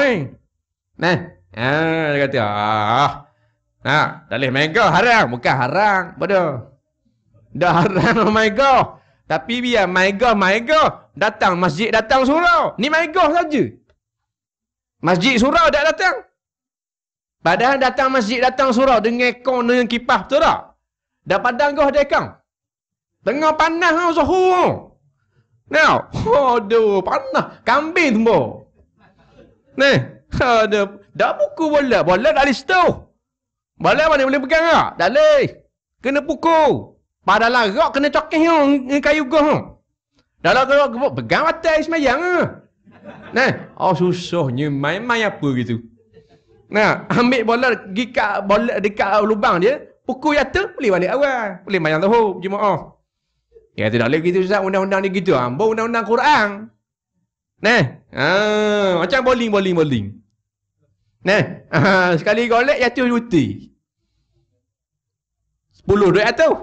dia kata tak boleh main golf, haram. Bukan haram, bodoh. Dah haram main golf. Tapi biar main golf, datang masjid, datang surau. Ni main golf saja. Masjid surau tak datang. Padahal datang masjid, datang surau dengan ekor dengan kipas, betul tak? Dah padang golf dekang. Tengah panas Zuhur. Aduh, panas. Kambing tu. Dah pukul bola. Bola tak boleh setau. Bola mana boleh pegang tak? Tak boleh. Kena pukul. Pada larak kena cokeh dengan kayu goh. Dalam larak pegang mata semayang. Susahnya. Main apa gitu. Ambil bola dekat lubang dia. Pukul jatuh, boleh balik awal. Boleh mayang tahu. Jemaah. Ya tidak boleh gitu Ustaz, undang-undang ni gitu. Ambil undang-undang Quran. Macam bowling. Sekali golek jatuh cuti. 10 duit jatuh.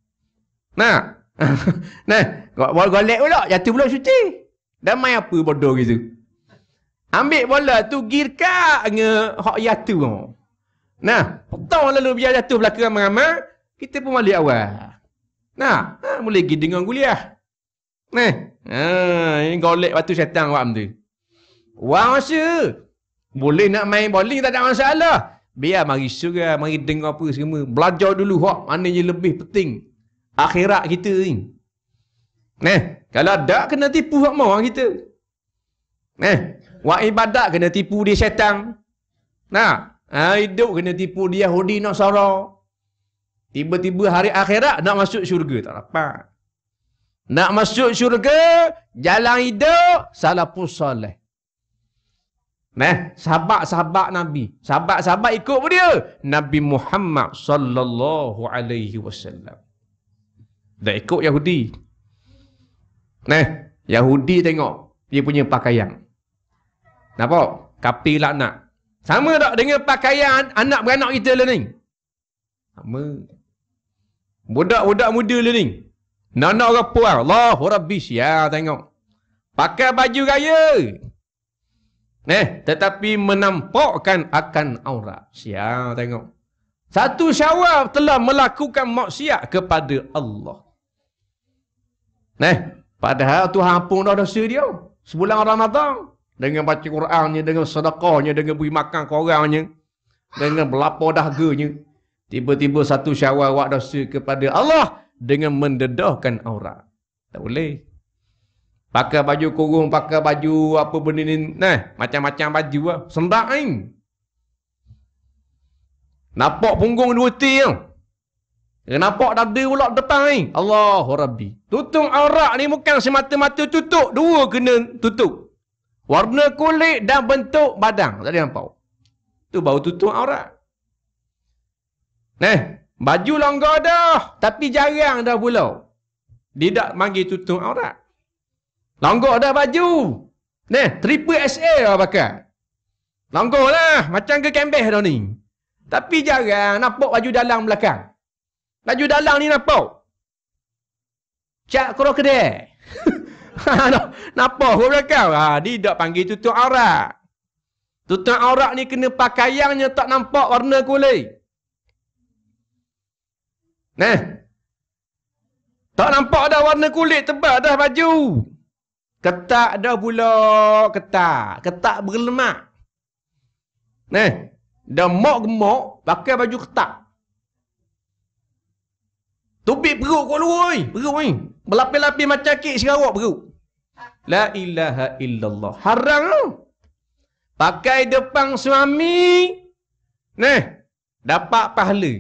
Golek pula jatuh pula cuti. Dah main apa bodoh gitu. Ambil bola tu girkat dengan hak jatuh. Petang lalu biar jatuh belakang ramai-ramai. Kita pun balik awal. Nah, mulai pergi dengan kuliah. Ini golek batu syaitan awak tu. Wah masa. Boleh nak main bowling tak ada masalah. Biar mari surah, mari dengar apa semua. Belajar dulu hak mana yang lebih penting. Akhirat kita ni. Kalau tak kena tipu hak mau kita. Wak ibadat kena tipu dia syaitan. Hidup kena tipu dia Yahudi Nasara. Tiba-tiba hari akhirat nak masuk syurga tak dapat. Nak masuk syurga, jalan hidup salafus soleh. Sahabat-sahabat Nabi. Sahabat-sahabat ikut pun dia. Nabi Muhammad sallallahu alaihi wasallam. Dah ikut Yahudi. Yahudi tengok dia punya pakaian. Nampak? Kafir laknat. Sama tak dengan pakaian anak beranak kita lah ni? Sama. Budak-budak muda lah ni. Nak orang puan. Allahu Rabbi ya tengok. Pakai baju raya. Tetapi menampakkan akan aurat. Siap tengok. Satu Syawal telah melakukan maksiat kepada Allah. Padahal Tuhan ampun dah dosa dia. Sebulan Ramadan. Dengan baca Qurannya, dengan sedekahnya, dengan beri makan ke orangnya. Dengan berlapar dahaganya. Tiba-tiba satu Syawal buat dosa kepada Allah. Dengan mendedahkan aurat. Tak boleh. Pakai baju kurung, pakai baju apa benda ni. Macam-macam baju lah. Sendak ni. Nampak punggung dua ting. Nampak dada pula depan ni. Allahu Rabbi. Tutup aurat ni bukan semata-mata tutup. Dua kena tutup. Warna kulit dan bentuk badan. Tak ada nampak. Tu baru tutup aurat. Baju longgar dah. Tapi jarang dah pula. Dia tak panggil tutup aurat. Longgar dah baju. Triple XL lah pakai. Longgar lah. Macam ke kembeh dah ni. Tapi jarang nampak baju dalam belakang. Baju dalam ni nampak. Cak krokodil. Nampak ke belakang? Dia tak panggil tutup aurat. Tutup aurat ni kena pakaiannya tak nampak warna kulit. Tak nampak dah warna kulit, tebal dah baju. Ketak dah pula, ketak. Ketak berlemak. Dah mok-gemok, pakai baju ketak. Tubik perut kau luar ni. Perut ni. Berlapis-lapis macam kek Sarawak perut. La ilaha illallah. Haram tu. Pakai depan suami. Dapat pahala.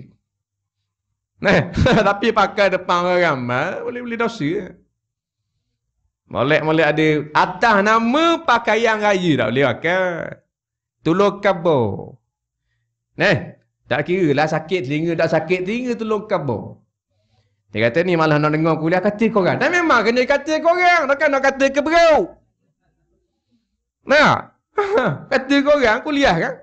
Tapi pakai depan orang boleh-boleh dosa. Molek-molek ada atas nama pakaian raya tak boleh pakai. Tolong kabur. Tak kira lah sakit telinga tak sakit telinga tolong kabur. Dia kata ni malah nak dengar kuliah kata korang. Dan memang kena kata korang. Takkan nak kata ke berau. Kata korang kuliah kan.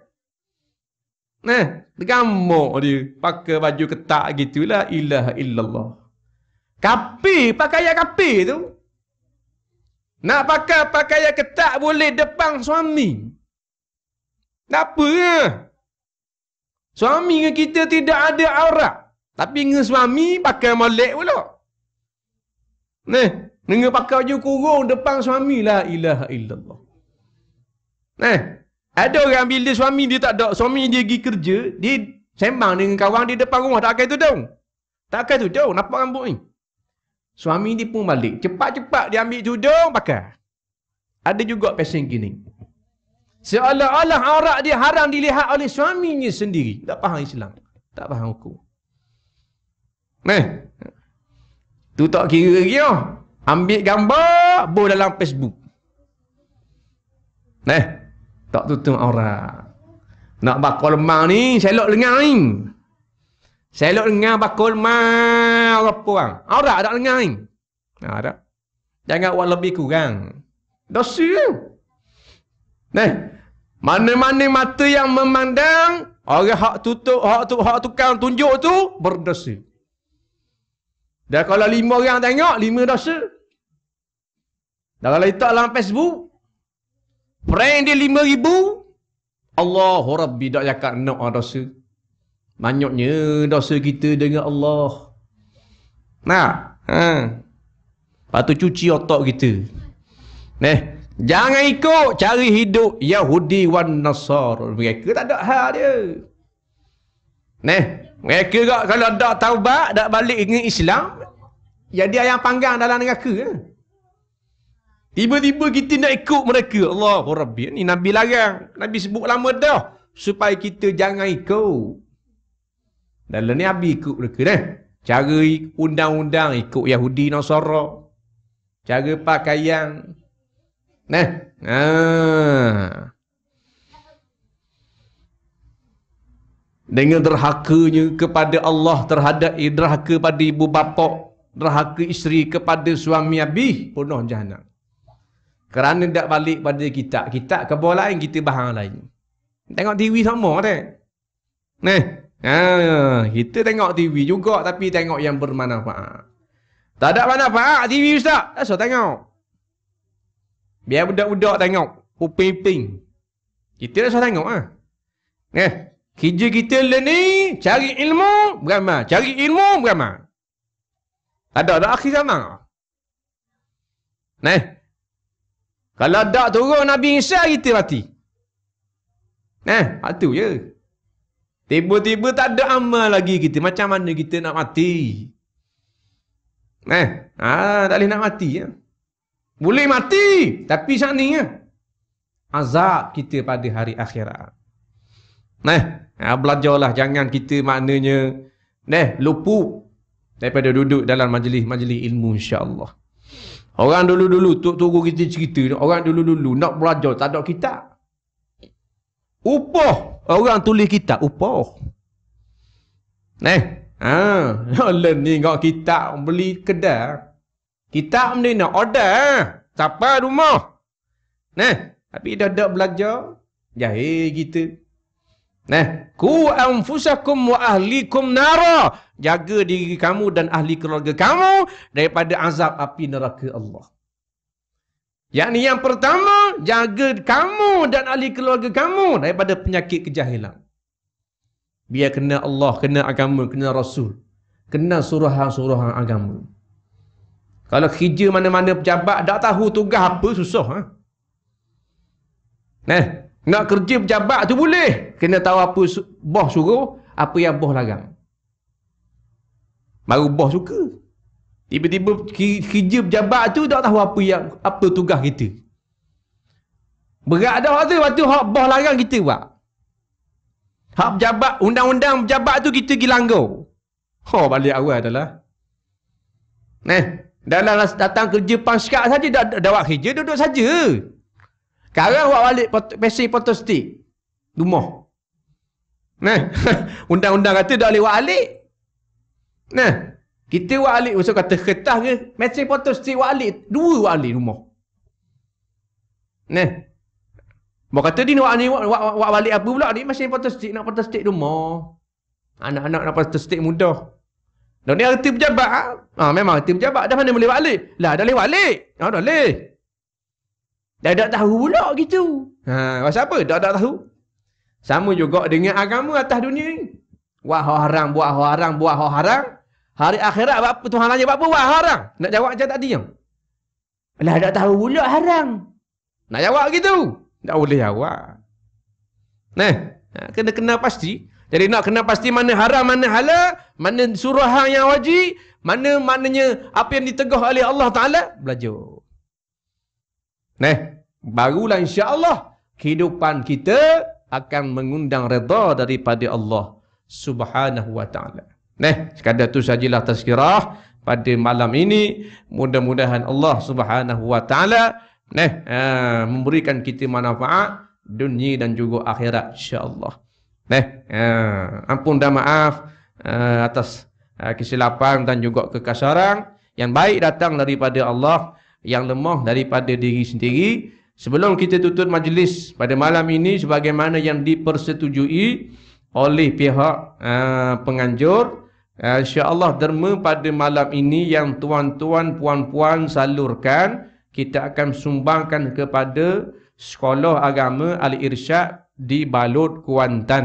Gamuk dia. Pakai baju ketak gitulah. Ilaha illallah. Kapir. Pakaian kapir tu. Nak pakai pakaian ketak boleh depan suami. Tak apa lah. Suami dengan kita tidak ada aurat. Tapi dengan suami pakai molek pula. Dengan pakai baju kurung depan suami. La ilaha illallah. Ada orang bila suami dia tak ada. Suami dia pergi kerja. Dia sembang dengan kawan dia depan rumah. Tak pakai tudung. Tak pakai tudung. Nampak rambut ni. Suami dia pun balik. Cepat-cepat dia ambil tudung pakai. Ada juga pasien gini. Seolah-olah aurat dia haram dilihat oleh suaminya sendiri. Tak faham Islam. Tak faham hukum. Tu tak kira lagi lah. Ambil gambar, bol dalam Facebook. Tak tutup aurat. Nak bakul lemah ni, selok lengan ni. Selok lengan bakul lemah orang puang. Aurat tak lengan ni. Tak. Jangan buat lebih kurang. Dosa. Mana-mana mata yang memandang, orang hak tutup, hak tukang tunjuk tu, berdosa. Dan kalau 5 orang tengok, 5 dosa. Dan kalau letak dalam Facebook, friend dia 5,000, Allahu Rabbi tak cakap nak dosa. Banyaknya dosa kita dengan Allah. Lepas tu cuci otak kita. Jangan ikut cari hidup Yahudi wan Nasar. Mereka tak ada hal dia. Mereka kalau tak taubat, tak balik dengan Islam, jadi ayam panggang dalam neraka. Tiba-tiba kita nak ikut mereka. Allahu Rabbi. Ni Nabi larang. Nabi sebut lama dah. Supaya kita jangan ikut. Dalam ni Nabi ikut mereka. Cara undang-undang ikut Yahudi Nasara. Cara pakaian. Dengan derhakanya kepada Allah terhadap derhaka pada ibu bapa, derhaka isteri kepada suami Nabi, penuh jahanam. Kerana tak balik pada kitab kebal lain, kita bahang lain. Tengok TV sama tak? Kita tengok TV juga, tapi tengok yang bermanfaat. Tak ada manfaat TV ustaz, asal tengok. Biar budak-budak tengok uping-uping. Kita asal tengok kerja kita ni cari ilmu beramal, cari ilmu beramal. Ada akhir zaman. Kalau tak turun Nabi Isa, kita mati. Itu je. Tiba-tiba tak ada amal lagi kita. Macam mana kita nak mati? Tak boleh nak mati. Boleh mati. Tapi saat ni azab kita pada hari akhirat. Belajarlah. Jangan kita maknanya luput daripada duduk dalam majlis-majlis ilmu, insya-Allah. Orang dulu-dulu, tok-tok kita cerita, orang dulu-dulu nak belajar, tak ada kitab. Upah. Orang tulis kitab, upah. Lain ni kau kitab, beli kedai. Kitab ni nak order. Siapa rumah. Tapi dah tak belajar, jahil kita. Ku anfusakum wa ahlikum nara. Jaga diri kamu dan ahli keluarga kamu daripada azab api neraka Allah. Yakni yang pertama, jaga kamu dan ahli keluarga kamu daripada penyakit kejahilan. Biar kena Allah, kena agama, kena Rasul, kena suruhan-suruhan agama. Kalau kerja mana-mana pejabat, tak tahu tugas apa, susah. Nak kerja pejabat tu boleh. Kena tahu apa bos suruh, apa yang bos larang. Baru bos suka. Tiba-tiba kerja pejabat tu tak tahu apa tugas kita. Berat dah tu, waktu hak bos larang kita buat. Hak pejabat, undang-undang pejabat tu kita pergi langgar. Balik awal adalah. Dalam datang kerja paskat saja, dah buat kerja, duduk saja. Sekarang buat balik pesi fotostik rumah. Undang-undang kata dah boleh buat alik. Kita buat alik, maksud kata kertas ke, mesin fotostik buat alik, 2 buat alik rumah. Buat kata dia buat balik apa pula, ni mesin fotostik, nak fotostik rumah. Anak-anak nak fotostik mudah. Dan ni arti pejabat. Memang arti pejabat, dah mana boleh buat alik? Lah, dah boleh buat alik. Dah boleh. Dah tak tahu pula gitu. Pasal apa? Dah tahu. Sama juga dengan agama atas dunia ni. Buat hak haram, buat hak haram, buat hak haram. Hari akhirat buat apa? Tuhan tanya buat apa? Buat haram. Nak jawab macam tak diam. Lah tak tahu pula haram. Nak jawab gitu. Tak boleh jawab. Kena pasti. Jadi nak kena pasti mana haram, mana halal, mana suruhan yang wajib, maknanya apa yang ditegah oleh Allah Ta'ala, belajar. Barulah insya-Allah kehidupan kita akan mengundang redha daripada Allah Subhanahu wa Ta'ala. Sekadar tu sajalah tazkirah pada malam ini. Mudah-mudahan Allah Subhanahu wa Ta'ala memberikan kita manfaat dunia dan juga akhirat, insya-Allah. Ampun dan maaf atas kesilapan dan juga kekasaran. Yang baik datang daripada Allah, yang lemah daripada diri sendiri. Sebelum kita tutup majlis pada malam ini sebagaimana yang dipersetujui oleh pihak penganjur, insya-Allah derma pada malam ini yang tuan-tuan puan-puan salurkan, kita akan sumbangkan kepada Sekolah Agama Al-Irsyad di Balud, Kuantan.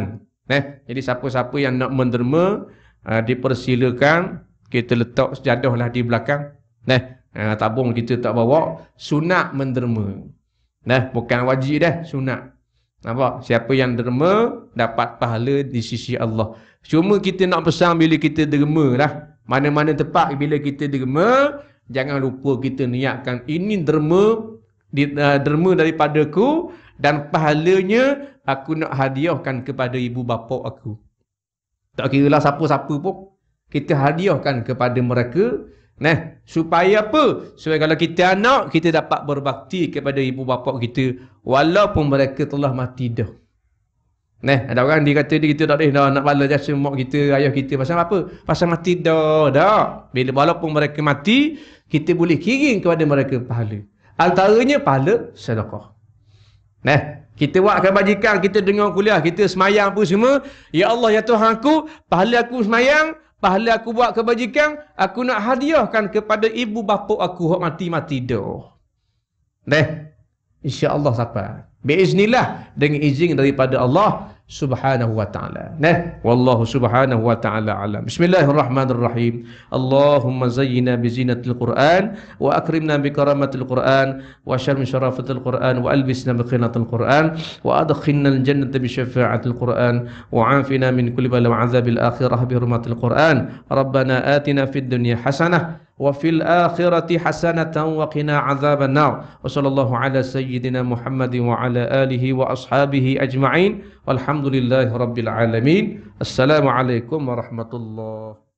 Jadi siapa-siapa yang nak menderma, dipersilakan kita letak sejadah lah di belakang. Tabung kita tak bawa, sunat menderma. Bukan wajib dah, sunat. Nampak? Siapa yang derma dapat pahala di sisi Allah. Cuma kita nak pesan bila kita derma lah. Mana-mana tempat bila kita derma, jangan lupa kita niatkan ini derma daripadaku dan pahalanya aku nak hadiahkan kepada ibu bapa aku. Tak kira lah siapa-siapa pun, kita hadiahkan kepada mereka. Supaya apa? Supaya kalau kita anak, kita dapat berbakti kepada ibu bapa kita walaupun mereka telah mati dah. Ada orang dia kata kita tak boleh nak bala jasa mak kita, ayah kita pasal apa? Pasal mati dah. Bila walaupun mereka mati, kita boleh kirim kepada mereka pahala. Antaranya pahala sedekah. Kita buat kebajikan, kita dengar kuliah, kita semayang apa semua. Ya Allah, ya Tuhan aku, pahala aku semayang, pahala aku buat kebajikan, aku nak hadiahkan kepada ibu bapa aku yang mati-mati dah. InsyaAllah sampai. Biiznillah, dengan izin daripada Allah subhanahu wa ta'ala. Wallahu subhanahu wa ta'ala alam. Bismillahirrahmanirrahim. Allahumma zayyina bizinatil Qur'an wa akrimna bi karamatil Qur'an wa syarmi syarafatil Qur'an wa albisna bi khinatil Qur'an wa adkhilna al-jannata bi syafa'atil Qur'an wa afina min kulli bala wa azabil akhirah bi hurmatil Qur'an. Rabbana atina fid dunya hasanah wa fil akhirati hasanatan wa qina azaban nar. Wa sallallahu ala sayyidina Muhammadin wa ala alihi wa ashabihi ajma'in. Walhamdulillahi rabbil alamin. Assalamualaikum warahmatullahi